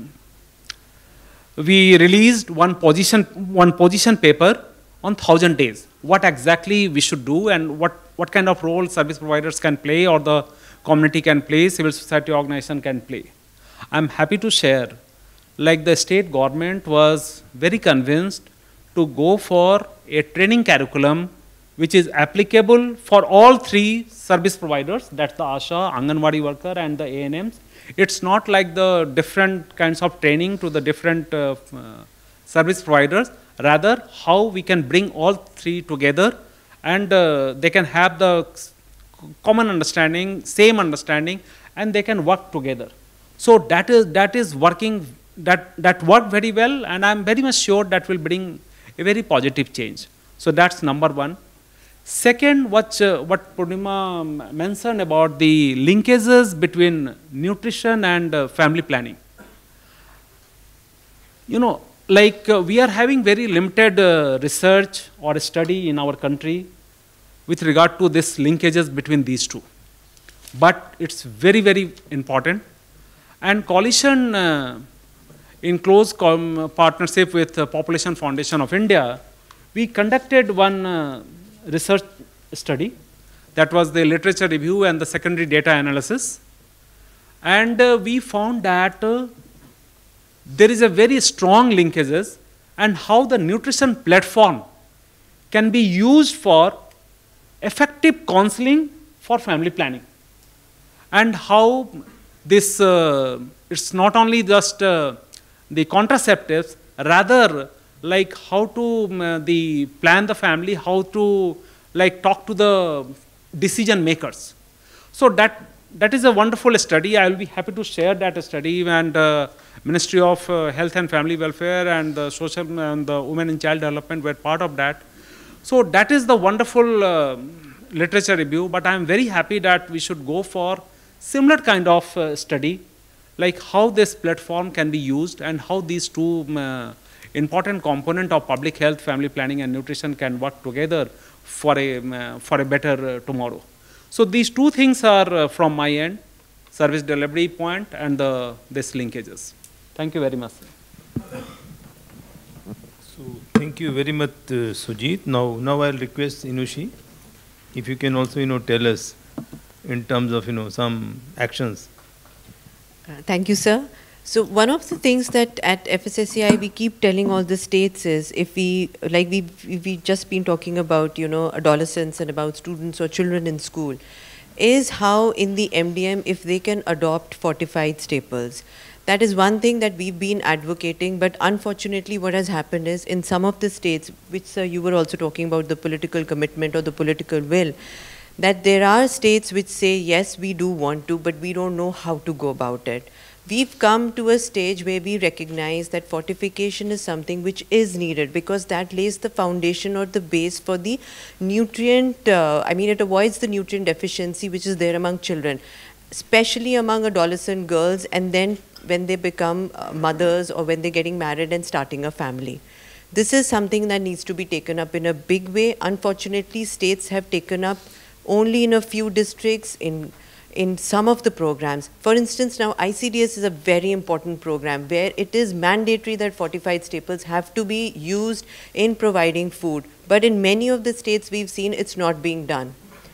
we released one position, one position paper on thousand days. What exactly we should do and what, what kind of role service providers can play or the community can play, civil society organization can play. I'm happy to share, like the state government was very convinced to go for a training curriculum which is applicable for all three service providers, that's the ASHA, Anganwadi worker and the A N Ms. It's not like the different kinds of training to the different uh, uh, service providers, rather how we can bring all three together and uh, they can have the common understanding, same understanding, and they can work together. So that is, that is working, that, that worked very well, and I'm very much sure that will bring a very positive change. So that's number one. Second, what, uh, what Purnima mentioned about the linkages between nutrition and uh, family planning. You know, like uh, we are having very limited uh, research or study in our country with regard to this linkages between these two. But it's very, very important. And coalition uh, in close partnership with uh, Population Foundation of India, we conducted one uh, research study that was the literature review and the secondary data analysis. And uh, we found that uh, there is a very strong linkages and how the nutrition platform can be used for effective counseling for family planning. And how this, uh, it's not only just uh, the contraceptives, rather like how to um, the plan the family, how to like talk to the decision makers. So that, that is a wonderful study. I will be happy to share that study, and uh, Ministry of uh, Health and Family Welfare and the Social and the Women and Child Development were part of that. So that is the wonderful uh, literature review, but I am very happy that we should go for similar kind of uh, study, like how this platform can be used and how these two um, uh, important component of public health, family planning and nutrition can work together for a, um, uh, for a better uh, tomorrow. So these two things are uh, from my end, service delivery point and the, this linkages. Thank you very much. So thank you very much, uh, Sujeet. Now, now I'll request Inoshi, if you can also, you know, tell us in terms of, you know, some actions. Uh, thank you, sir. So one of the things that at F S S A I we keep telling all the states is, if we, like we've, we've just been talking about, you know, adolescents and about students or children in school, is how in the M D M, if they can adopt fortified staples. That is one thing that we've been advocating, but unfortunately what has happened is in some of the states, which sir, you were also talking about the political commitment or the political will, that there are states which say, yes, we do want to, but we don't know how to go about it. We've come to a stage where we recognize that fortification is something which is needed, because that lays the foundation or the base for the nutrient, uh, I mean, it avoids the nutrient deficiency which is there among children, especially among adolescent girls, and then when they become uh, mothers or when they're getting married and starting a family. This is something that needs to be taken up in a big way. Unfortunately, states have taken up only in a few districts, in in some of the programs. For instance, now I C D S is a very important program where it is mandatory that fortified staples have to be used in providing food. But in many of the states we've seen it's not being done.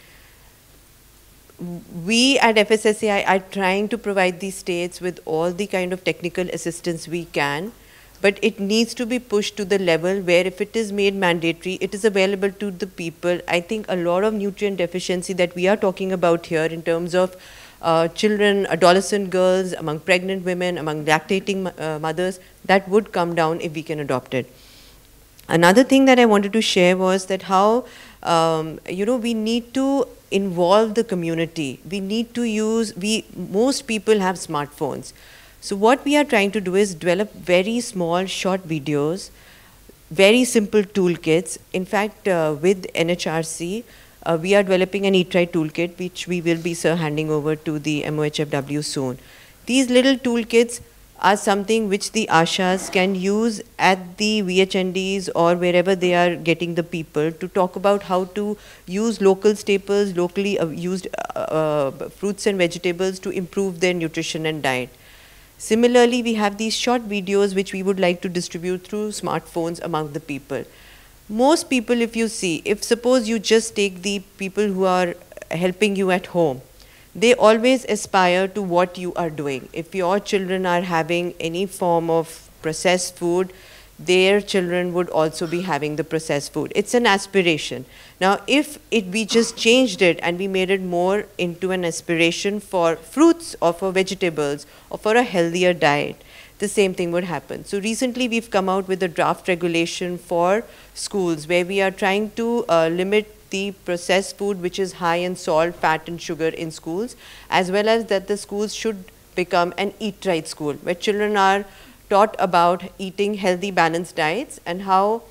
We at F S S A I are trying to provide these states with all the kind of technical assistance we can, but it needs to be pushed to the level where if it is made mandatory, it is available to the people. I think a lot of nutrient deficiency that we are talking about here in terms of uh, children, adolescent girls, among pregnant women, among lactating uh, mothers, that would come down if we can adopt it. Another thing that I wanted to share was that how, um, you know, we need to involve the community. We need to use, we, most people have smartphones. So what we are trying to do is develop very small short videos, very simple toolkits. In fact, uh, with N H R C, uh, we are developing an Eat Right toolkit, which we will be, sir, handing over to the M O H F W soon. These little toolkits are something which the Ashas can use at the V H N Ds or wherever they are getting the people to talk about how to use local staples, locally uh, used uh, uh, fruits and vegetables to improve their nutrition and diet. Similarly, we have these short videos which we would like to distribute through smartphones among the people. Most people, if you see, if suppose you just take the people who are helping you at home, they always aspire to what you are doing. If your children are having any form of processed food, their children would also be having the processed food. It's an aspiration. Now, if it, we just changed it and we made it more into an aspiration for fruits or for vegetables or for a healthier diet, the same thing would happen. So recently we've come out with a draft regulation for schools where we are trying to uh, limit the processed food which is high in salt, fat and sugar in schools, as well as that the schools should become an Eat Right school where children are taught about eating healthy balanced diets and how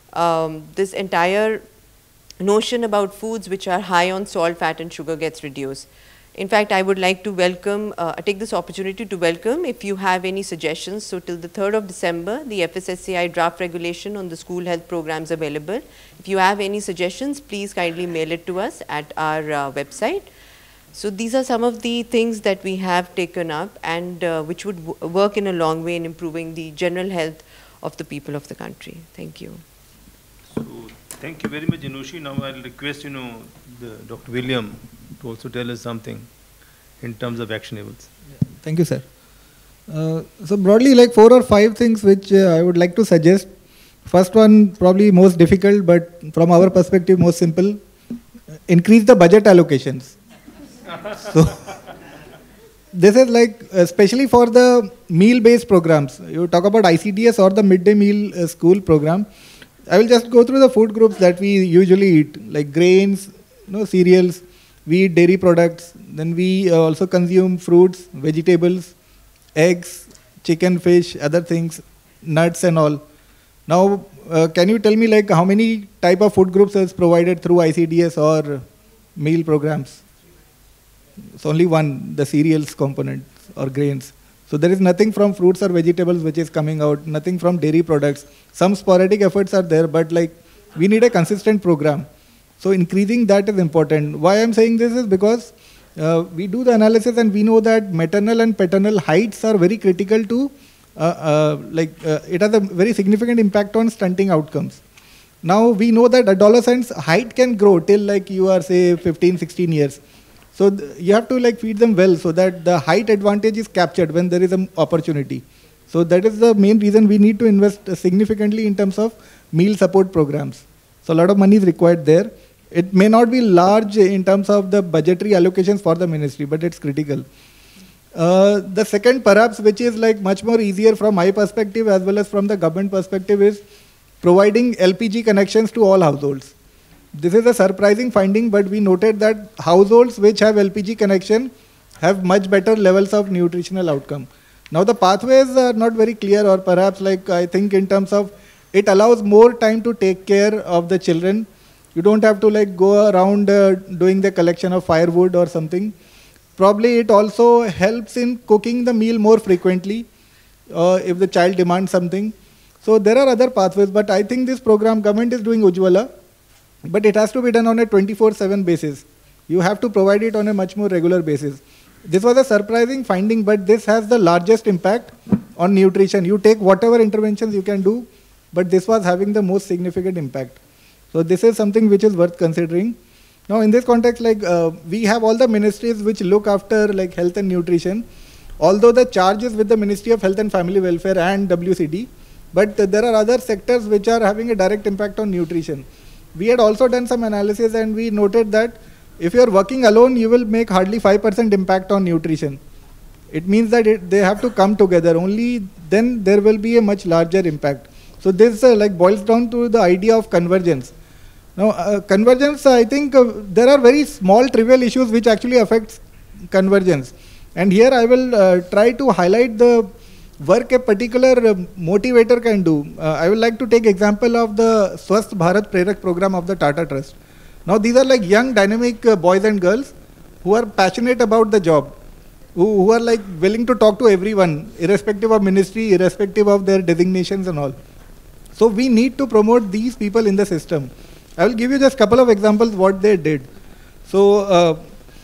um, this entire notion about foods which are high on salt, fat and sugar gets reduced. In fact, I would like to welcome, uh, take this opportunity to welcome if you have any suggestions. So till the third of December, the F S S A I draft regulation on the school health programs available. If you have any suggestions, please kindly mail it to us at our uh, website. So these are some of the things that we have taken up and uh, which would w work in a long way in improving the general health of the people of the country. Thank you. So thank you very much, Inoshi. Now I'll request, you know, the Doctor William to also tell us something in terms of actionables. Yeah. Thank you, sir. Uh, so broadly, like four or five things which uh, I would like to suggest. First one, probably most difficult, but from our perspective, most simple. Increase the budget allocations. So this is like, especially for the meal-based programs. You talk about I C D S or the midday meal uh, school program. I will just go through the food groups that we usually eat, like grains, you know, cereals. We eat dairy products. Then we uh, also consume fruits, vegetables, eggs, chicken, fish, other things, nuts and all. Now, uh, can you tell me like how many type of food groups is provided through I C D S or meal programs? It's only one, the cereals component or grains. So there is nothing from fruits or vegetables which is coming out, nothing from dairy products. Some sporadic efforts are there, but like we need a consistent program. So increasing that is important. Why I'm saying this is because uh, we do the analysis and we know that maternal and paternal heights are very critical to, uh, uh, like uh, it has a very significant impact on stunting outcomes. Now we know that adolescents' height can grow till like you are say fifteen, sixteen years. So you have to like feed them well so that the height advantage is captured when there is an opportunity. So that is the main reason we need to invest significantly in terms of meal support programs. So a lot of money is required there. It may not be large in terms of the budgetary allocations for the ministry, but it's critical. Uh, the second perhaps, which is like much more easier from my perspective as well as from the government perspective, is providing L P G connections to all households. This is a surprising finding, but we noted that households which have L P G connection have much better levels of nutritional outcome. Now the pathways are not very clear, or perhaps like I think in terms of it allows more time to take care of the children. You don't have to like go around uh, doing the collection of firewood or something. Probably it also helps in cooking the meal more frequently uh, if the child demands something. So there are other pathways, but I think this program, government is doing Ujjwala, but it has to be done on a twenty-four seven basis. You have to provide it on a much more regular basis. This was a surprising finding, but this has the largest impact on nutrition. You take whatever interventions you can do, but this was having the most significant impact. So this is something which is worth considering. Now in this context, like uh, we have all the ministries which look after like health and nutrition, although the charge is with the Ministry of Health and Family Welfare and W C D, but uh, there are other sectors which are having a direct impact on nutrition. We had also done some analysis and we noted that if you are working alone, you will make hardly five percent impact on nutrition. It means that it, they have to come together. Only then there will be a much larger impact. So this uh, like boils down to the idea of convergence. Now uh, convergence, I think uh, there are very small trivial issues which actually affect convergence. And here I will uh, try to highlight the work a particular uh, motivator can do. Uh, I would like to take example of the Swasth Bharat Prerak program of the Tata Trust. Now these are like young, dynamic uh, boys and girls who are passionate about the job, who, who are like willing to talk to everyone, irrespective of ministry, irrespective of their designations and all. So we need to promote these people in the system. I will give you just a couple of examples what they did. So uh,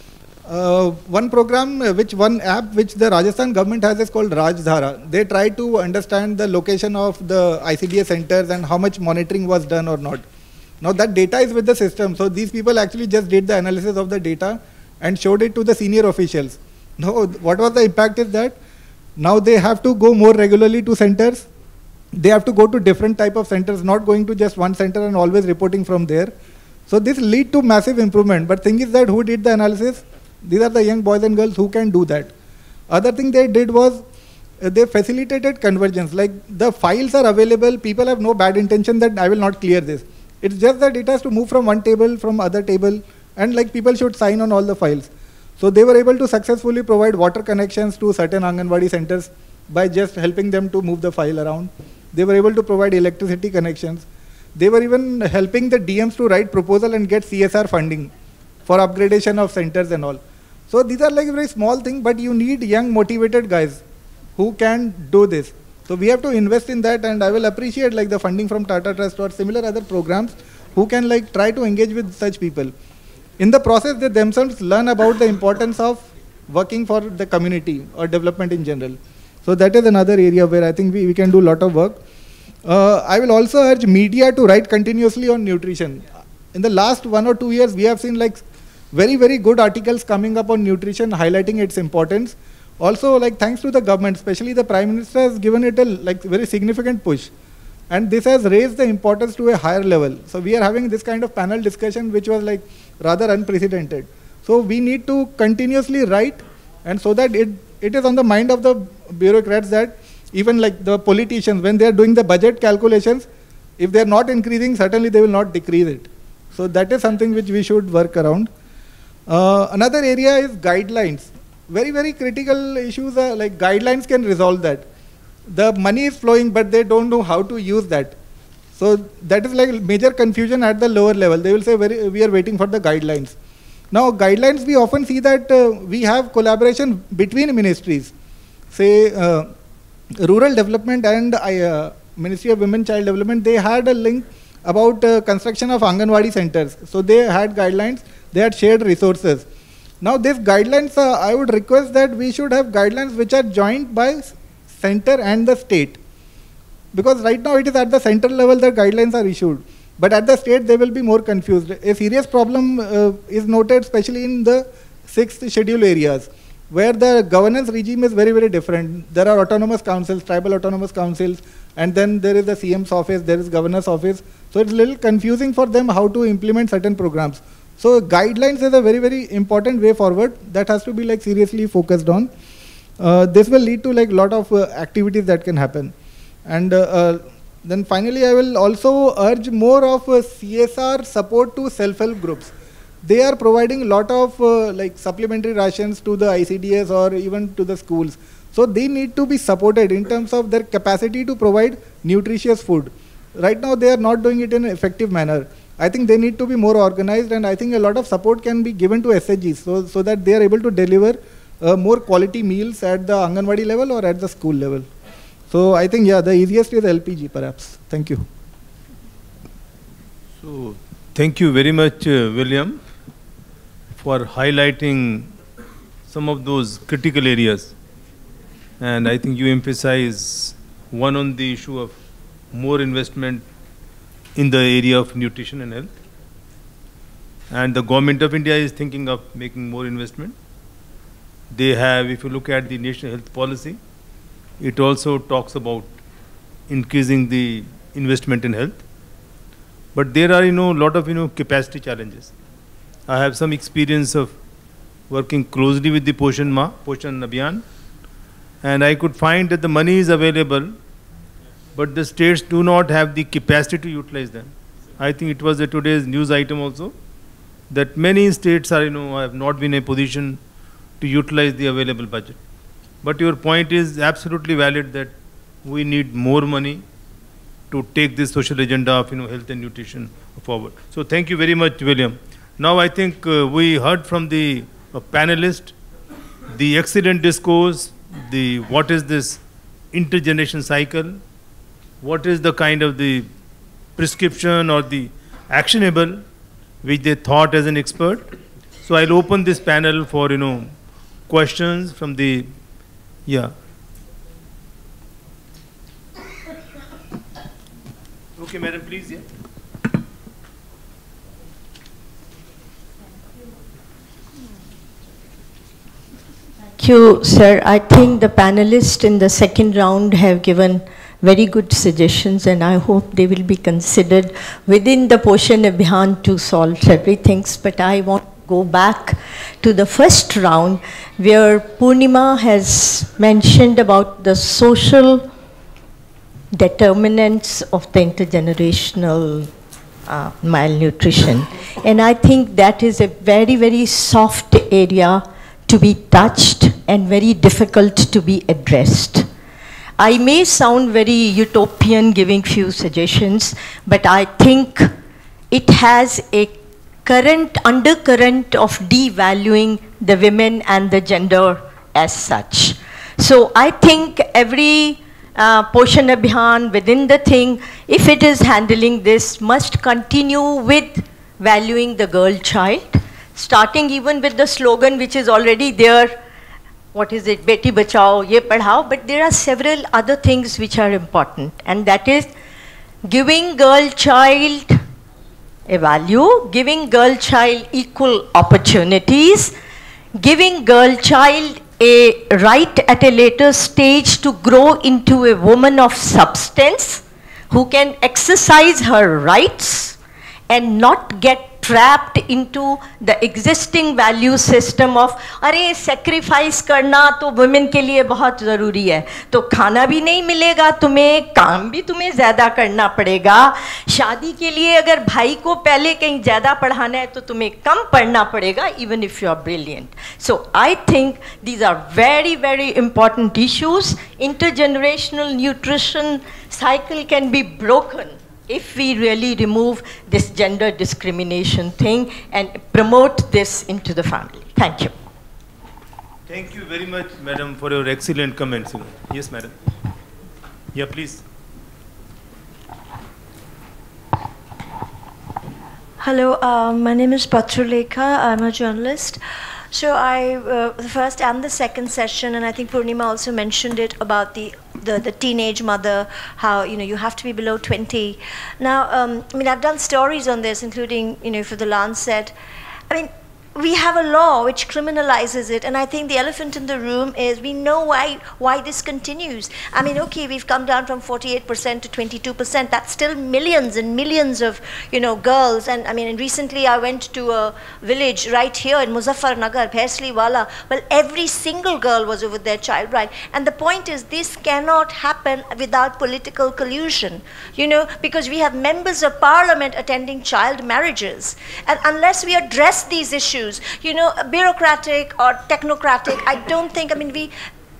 uh, one program, uh, which one app which the Rajasthan government has is called Rajdhara. They try to understand the location of the I C D S centers and how much monitoring was done or not. Now that data is with the system. So these people actually just did the analysis of the data and showed it to the senior officials. Now what was the impact is that now they have to go more regularly to centers. They have to go to different type of centers, not going to just one center and always reporting from there. So this lead to massive improvement. But thing is that who did the analysis? These are the young boys and girls who can do that. Other thing they did was uh, they facilitated convergence. Like the files are available, people have no bad intention that I will not clear this. It's just that it has to move from one table, from other table, and like people should sign on all the files. So they were able to successfully provide water connections to certain Anganwadi centers by just helping them to move the file around. They were able to provide electricity connections. They were even helping the D Ms to write proposal and get C S R funding for upgradation of centers and all. So these are like a very small thing, but you need young motivated guys who can do this. So we have to invest in that, and I will appreciate like the funding from Tata Trust or similar other programs who can like try to engage with such people. In the process, they themselves learn about the importance of working for the community or development in general. So that is another area where I think we, we can do a lot of work. Uh, I will also urge media to write continuously on nutrition. In the last one or two years, we have seen like very, very good articles coming up on nutrition, highlighting its importance. Also, like thanks to the government, especially the Prime Minister has given it a like very significant push. And this has raised the importance to a higher level. So we are having this kind of panel discussion, which was like rather unprecedented. So we need to continuously write, and so that it, it is on the mind of the bureaucrats that even like the politicians, when they are doing the budget calculations, if they are not increasing, certainly they will not decrease it. So that is something which we should work around. Uh, another area is guidelines. Very, very critical issues are like guidelines can resolve that. The money is flowing, but they don't know how to use that. So that is like major confusion at the lower level. They will say, very, we are waiting for the guidelines. Now, guidelines, we often see that uh, we have collaboration between ministries. Say, uh, Rural Development and uh, Ministry of Women Child Development, they had a link about uh, construction of Anganwadi centers. So they had guidelines, they had shared resources. Now these guidelines, uh, I would request that we should have guidelines which are joined by center and the state. Because right now it is at the center level that guidelines are issued. But at the state they will be more confused. A serious problem uh, is noted especially in the sixth schedule areas, where the governance regime is very, very different. There are autonomous councils, tribal autonomous councils, and then there is the C M's office, there is governor's office. So it's a little confusing for them how to implement certain programs. So guidelines is a very, very important way forward that has to be like seriously focused on. Uh, this will lead to like a lot of uh, activities that can happen. And uh, uh, then finally, I will also urge more of uh, C S R support to self-help groups. They are providing a lot of uh, like supplementary rations to the I C D S or even to the schools. So they need to be supported in terms of their capacity to provide nutritious food. Right now they are not doing it in an effective manner. I think they need to be more organized, and I think a lot of support can be given to S H Gs so, so that they are able to deliver uh, more quality meals at the Anganwadi level or at the school level. So I think, yeah, the easiest is L P G perhaps. Thank you. So thank you very much, uh, William, for highlighting some of those critical areas. And I think you emphasize one on the issue of more investment in the area of nutrition and health. And the government of India is thinking of making more investment. They have, if you look at the national health policy, it also talks about increasing the investment in health. But there are, you know, a lot of, you know, capacity challenges. I have some experience of working closely with the POSHAN Ma, POSHAN Abhiyaan, and I could find that the money is available, but the states do not have the capacity to utilize them. I think it was a today's news item also, that many states are, you know, have not been in a position to utilize the available budget. But your point is absolutely valid that we need more money to take this social agenda of, you know, health and nutrition forward. So thank you very much, William. Now I think uh, we heard from the uh, panelist the excellent discourse, the what is this intergeneration cycle, what is the kind of the prescription or the actionable which they thought as an expert. So I'll open this panel for, you know, questions from the, yeah. Okay, madam, please, yeah. Thank you, sir. I think the panelists in the second round have given very good suggestions, and I hope they will be considered within the POSHAN Abhiyaan to solve several things. But I want to go back to the first round where Purnima has mentioned about the social determinants of the intergenerational uh, malnutrition. And I think that is a very, very soft area to be touched and very difficult to be addressed. I may sound very utopian giving few suggestions, but I think it has a current undercurrent of devaluing the women and the gender as such. So I think every uh, POSHAN Abhiyaan within the thing, if it is handling this, must continue with valuing the girl child, starting even with the slogan which is already there. What is it? Beti bachao, ye padhao. But there are several other things which are important, and that is giving girl child a value, giving girl child equal opportunities, giving girl child a right at a later stage to grow into a woman of substance who can exercise her rights and not get trapped into the existing value system of अरे sacrifice करना तो women के लिए बहुत ज़रूरी है, तो खाना भी नहीं मिलेगा तुम्हें, काम भी तुम्हें ज़्यादा करना पड़ेगा, शादी के लिए अगर भाई को पहले कहीं ज़्यादा पढ़ाना है तो तुम्हें कम पढ़ना पड़ेगा, even if you are brilliant. So I think these are very, very important issues. Intergenerational nutrition cycle can be broken if we really remove this gender discrimination thing and promote this into the family. Thank you. Thank you very much, madam, for your excellent comments. Yes, madam. Yeah, please. Hello, uh, my name is Patrulekha. I'm a journalist. So I, uh, the first and the second session, and I think Purnima also mentioned it about the, the, the teenage mother, how, you know, you have to be below twenty. Now, um, I mean, I've done stories on this, including, you know, for the Lancet. I mean, we have a law which criminalizes it, and I think the elephant in the room is we know why why this continues. I mean, okay, we've come down from forty-eight percent to twenty-two percent. That's still millions and millions of, you know, girls. And I mean, and recently I went to a village right here in Muzaffarnagar, Bhaisliwala. Well, every single girl was over there child bride. And the point is, this cannot happen without political collusion, you know, because we have members of parliament attending child marriages. And unless we address these issues, you know, bureaucratic or technocratic, I don't think, I mean, we,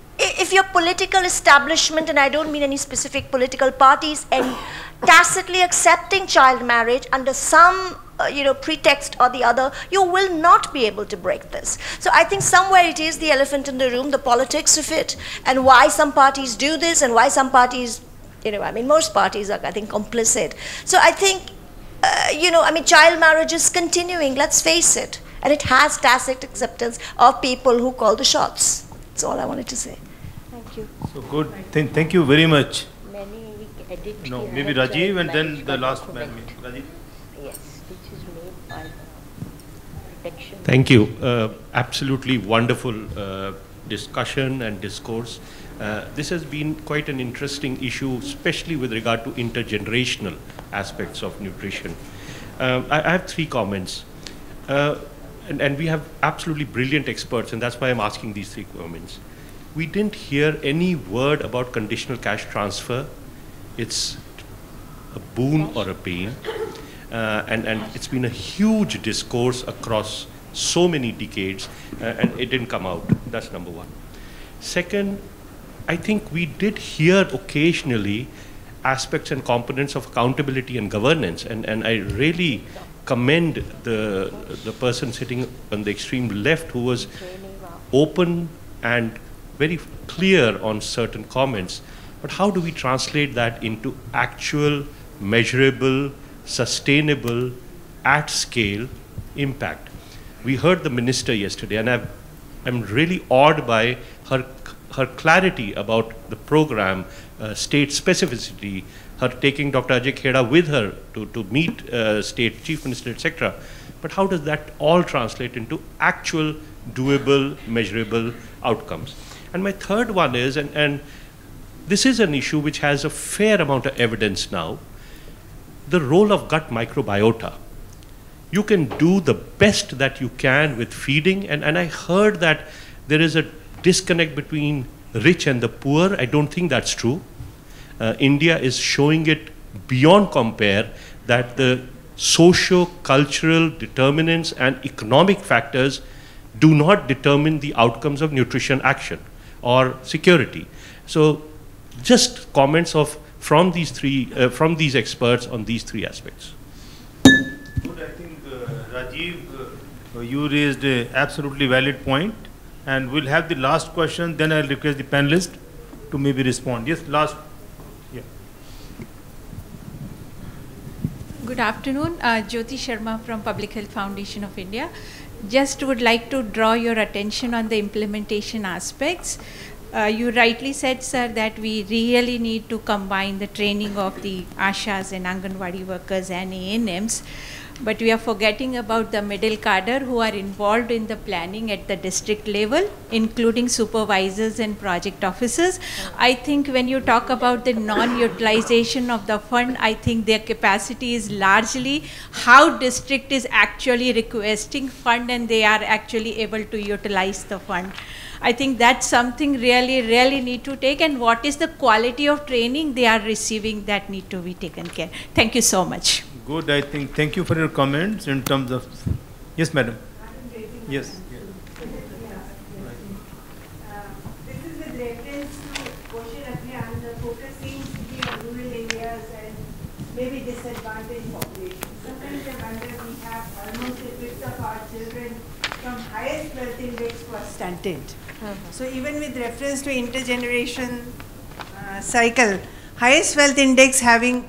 if your political establishment, and I don't mean any specific political parties, and tacitly accepting child marriage under some, uh, you know, pretext or the other, you will not be able to break this. So I think somewhere it is the elephant in the room, the politics of it, and why some parties do this and why some parties, you know, I mean, most parties are, I think, complicit. So I think, uh, you know, I mean, child marriage is continuing, let's face it. And it has tacit acceptance of people who call the shots. That's all I wanted to say. Thank you. So good. Th thank you very much. Many we edit No, maybe Rajiv and then the last man. Rajiv. Yes, which is made by protection. Thank you. Uh, absolutely wonderful uh, discussion and discourse. Uh, this has been quite an interesting issue, especially with regard to intergenerational aspects of nutrition. Uh, I, I have three comments. Uh, And, and we have absolutely brilliant experts, and that's why I'm asking these three comments. We didn't hear any word about conditional cash transfer. It's a boon or a pain. Uh, and, and it's been a huge discourse across so many decades, uh, and it didn't come out. That's number one. Second, I think we did hear occasionally aspects and components of accountability and governance, and, and I really commend the, the person sitting on the extreme left who was open and very clear on certain comments. But how do we translate that into actual, measurable, sustainable, at scale impact? We heard the minister yesterday, and I've, I'm really awed by her, her clarity about the program, uh, state specificity, her taking Doctor Ajay Khera with her to, to meet uh, state chief minister, et cetera. But how does that all translate into actual, doable, measurable outcomes? And my third one is, and, and this is an issue which has a fair amount of evidence now, the role of gut microbiota. You can do the best that you can with feeding, and, and I heard that there is a disconnect between rich and the poor. I don't think that's true. Uh, India is showing it beyond compare that the socio-cultural determinants and economic factors do not determine the outcomes of nutrition action or security. So just comments of from these three, uh, from these experts on these three aspects. Good, I think uh, Rajiv, uh, you raised an absolutely valid point, and we'll have the last question, then I'll request the panelist to maybe respond. Yes, last. Yeah. Good afternoon, uh, Jyoti Sharma from Public Health Foundation of India. Just would like to draw your attention on the implementation aspects. Uh, you rightly said, sir, that we really need to combine the training of the Ashas and Anganwadi workers and A N Ms, but we are forgetting about the middle cadre who are involved in the planning at the district level, including supervisors and project officers. I think when you talk about the non-utilization of the fund, I think their capacity is largely how district is actually requesting fund and they are actually able to utilize the fund. I think that's something really, really need to take, and what is the quality of training they are receiving that need to be taken care. Thank you so much. Good, I think. Thank you for your comments in terms of. Yes, madam. Yes. This is with reference to POSHAN Abhiyaan. The focus seems to be on rural areas and maybe disadvantaged populations. Sometimes I wonder we have almost a fifth of our children from highest wealth index who are stunted. Uh-huh. So even with reference to intergeneration uh, cycle, highest wealth index having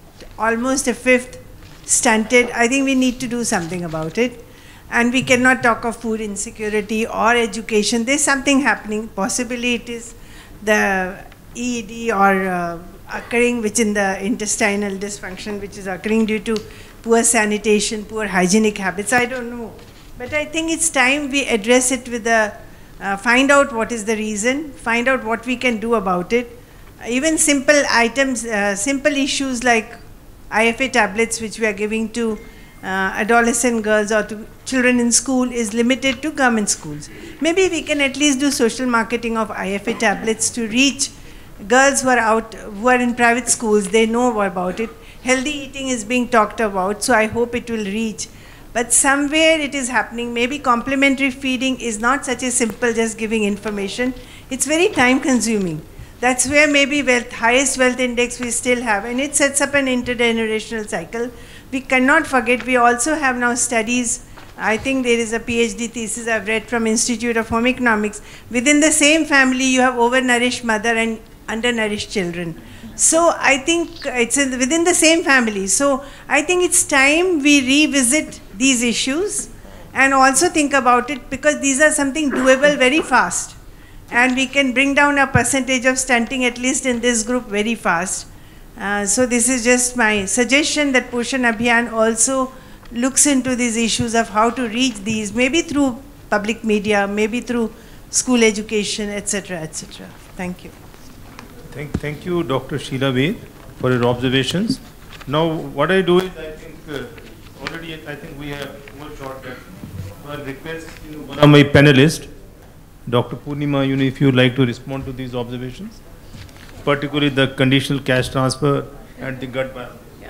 almost a fifth stunted, I think we need to do something about it. And we cannot talk of food insecurity or education. There's something happening. Possibly it is the E E D or uh, occurring which in the intestinal dysfunction which is occurring due to poor sanitation, poor hygienic habits. I don't know. But I think it's time we address it with a, uh, find out what is the reason, find out what we can do about it. Uh, even simple items, uh, simple issues like I F A tablets which we are giving to uh, adolescent girls or to children in school is limited to government schools. Maybe we can at least do social marketing of I F A tablets to reach girls who are out, who are in private schools, they know about it. Healthy eating is being talked about, so I hope it will reach. But somewhere it is happening. Maybe complementary feeding is not such a simple just giving information. It's very time consuming. That's where maybe wealth, highest wealth index we still have, and it sets up an intergenerational cycle. We cannot forget, we also have now studies, I think there is a PhD thesis I've read from Institute of Home Economics. Within the same family, you have overnourished mother and undernourished children. So I think it's in, within the same family. So I think it's time we revisit these issues and also think about it, because these are something doable very fast. And we can bring down a percentage of stunting, at least in this group, very fast. Uh, so this is just my suggestion that POSHAN Abhiyaan also looks into these issues of how to reach these, maybe through public media, maybe through school education, et cetera, et cetera. Thank you. Thank, thank you, Doctor Sheila Ved, for your observations. Now, what I do is, I think, uh, already, I think we have more short time. So I'll request you know, one of my panelists, Doctor Purnima, you know, if you would like to respond to these observations, particularly the conditional cash transfer and the gut balance. Yeah.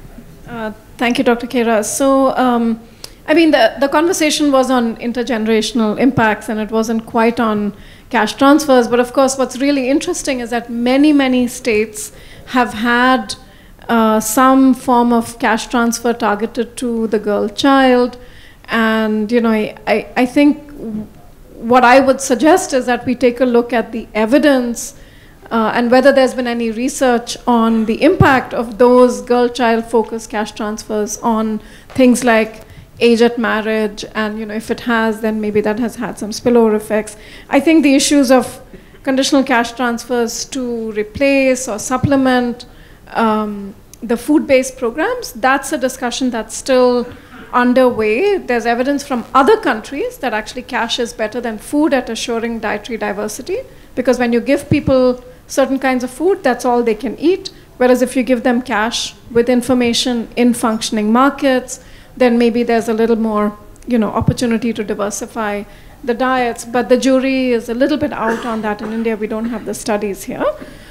Uh, thank you, Doctor Khera. So, um, I mean, the, the conversation was on intergenerational impacts, and it wasn't quite on cash transfers. But of course, what's really interesting is that many, many states have had uh, some form of cash transfer targeted to the girl child. And, you know, I, I, I think what I would suggest is that we take a look at the evidence uh, and whether there's been any research on the impact of those girl-child focused cash transfers on things like age at marriage, and, you know, if it has, then maybe that has had some spillover effects. I think the issues of conditional cash transfers to replace or supplement um, the food-based programs, that's a discussion that's still underway. There's evidence from other countries that actually cash is better than food at assuring dietary diversity, because when you give people certain kinds of food, that's all they can eat. Whereas if you give them cash with information in functioning markets, then maybe there's a little more, you know, opportunity to diversify the diets. But the jury is a little bit out on that. In India, we don't have the studies here.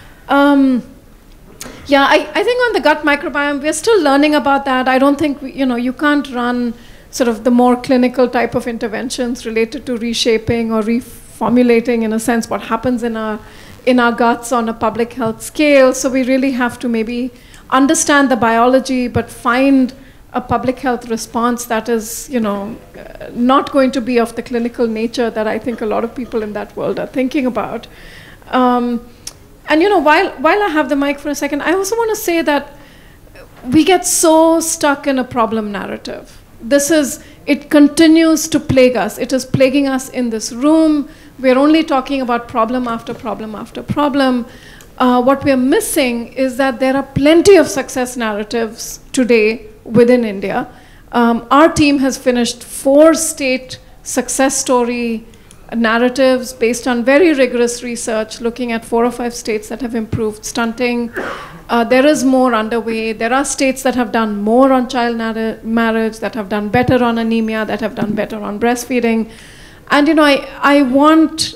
Um, Yeah, I, I think on the gut microbiome, we're still learning about that. I don't think, we, you know, you can't run sort of the more clinical type of interventions related to reshaping or reformulating, in a sense, what happens in our, in our guts on a public health scale. So we really have to maybe understand the biology, but find a public health response that is, you know, uh, not going to be of the clinical nature that I think a lot of people in that world are thinking about. Um, And, you know, while, while I have the mic for a second, I also want to say that we get so stuck in a problem narrative. This is, it continues to plague us. It is plaguing us in this room. We're only talking about problem after problem after problem. Uh, what we're missing is that there are plenty of success narratives today within India. Um, our team has finished four state success story narratives based on very rigorous research, looking at four or five states that have improved stunting. Uh, there is more underway. There are states that have done more on child marriage, that have done better on anemia, that have done better on breastfeeding. And, you know, I, I want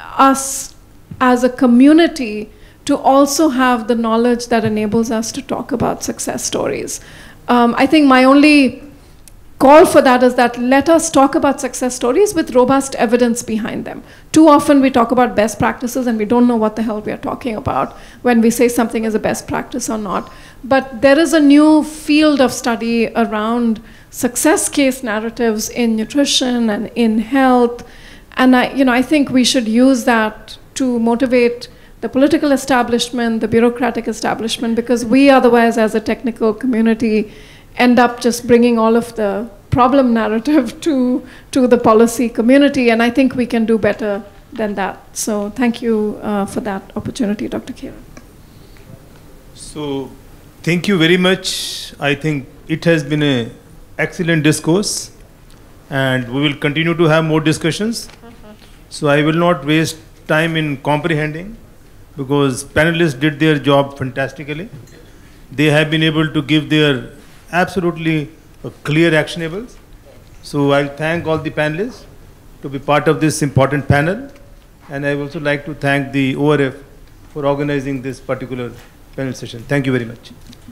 us as a community to also have the knowledge that enables us to talk about success stories. Um, I think my only call for that is that let us talk about success stories with robust evidence behind them. Too often we talk about best practices and we don't know what the hell we are talking about when we say something is a best practice or not. But there is a new field of study around success case narratives in nutrition and in health. And I, you know, I think we should use that to motivate the political establishment, the bureaucratic establishment, because we otherwise as a technical community end up just bringing all of the problem narrative to, to the policy community, and I think we can do better than that. So thank you uh, for that opportunity, Doctor Khera. So thank you very much. I think it has been an excellent discourse, and we will continue to have more discussions. So I will not waste time in comprehending, because panelists did their job fantastically. They have been able to give their absolutely uh, clear actionables. So I'll thank all the panelists to be part of this important panel. And I would also like to thank the O R F for organizing this particular panel session. Thank you very much.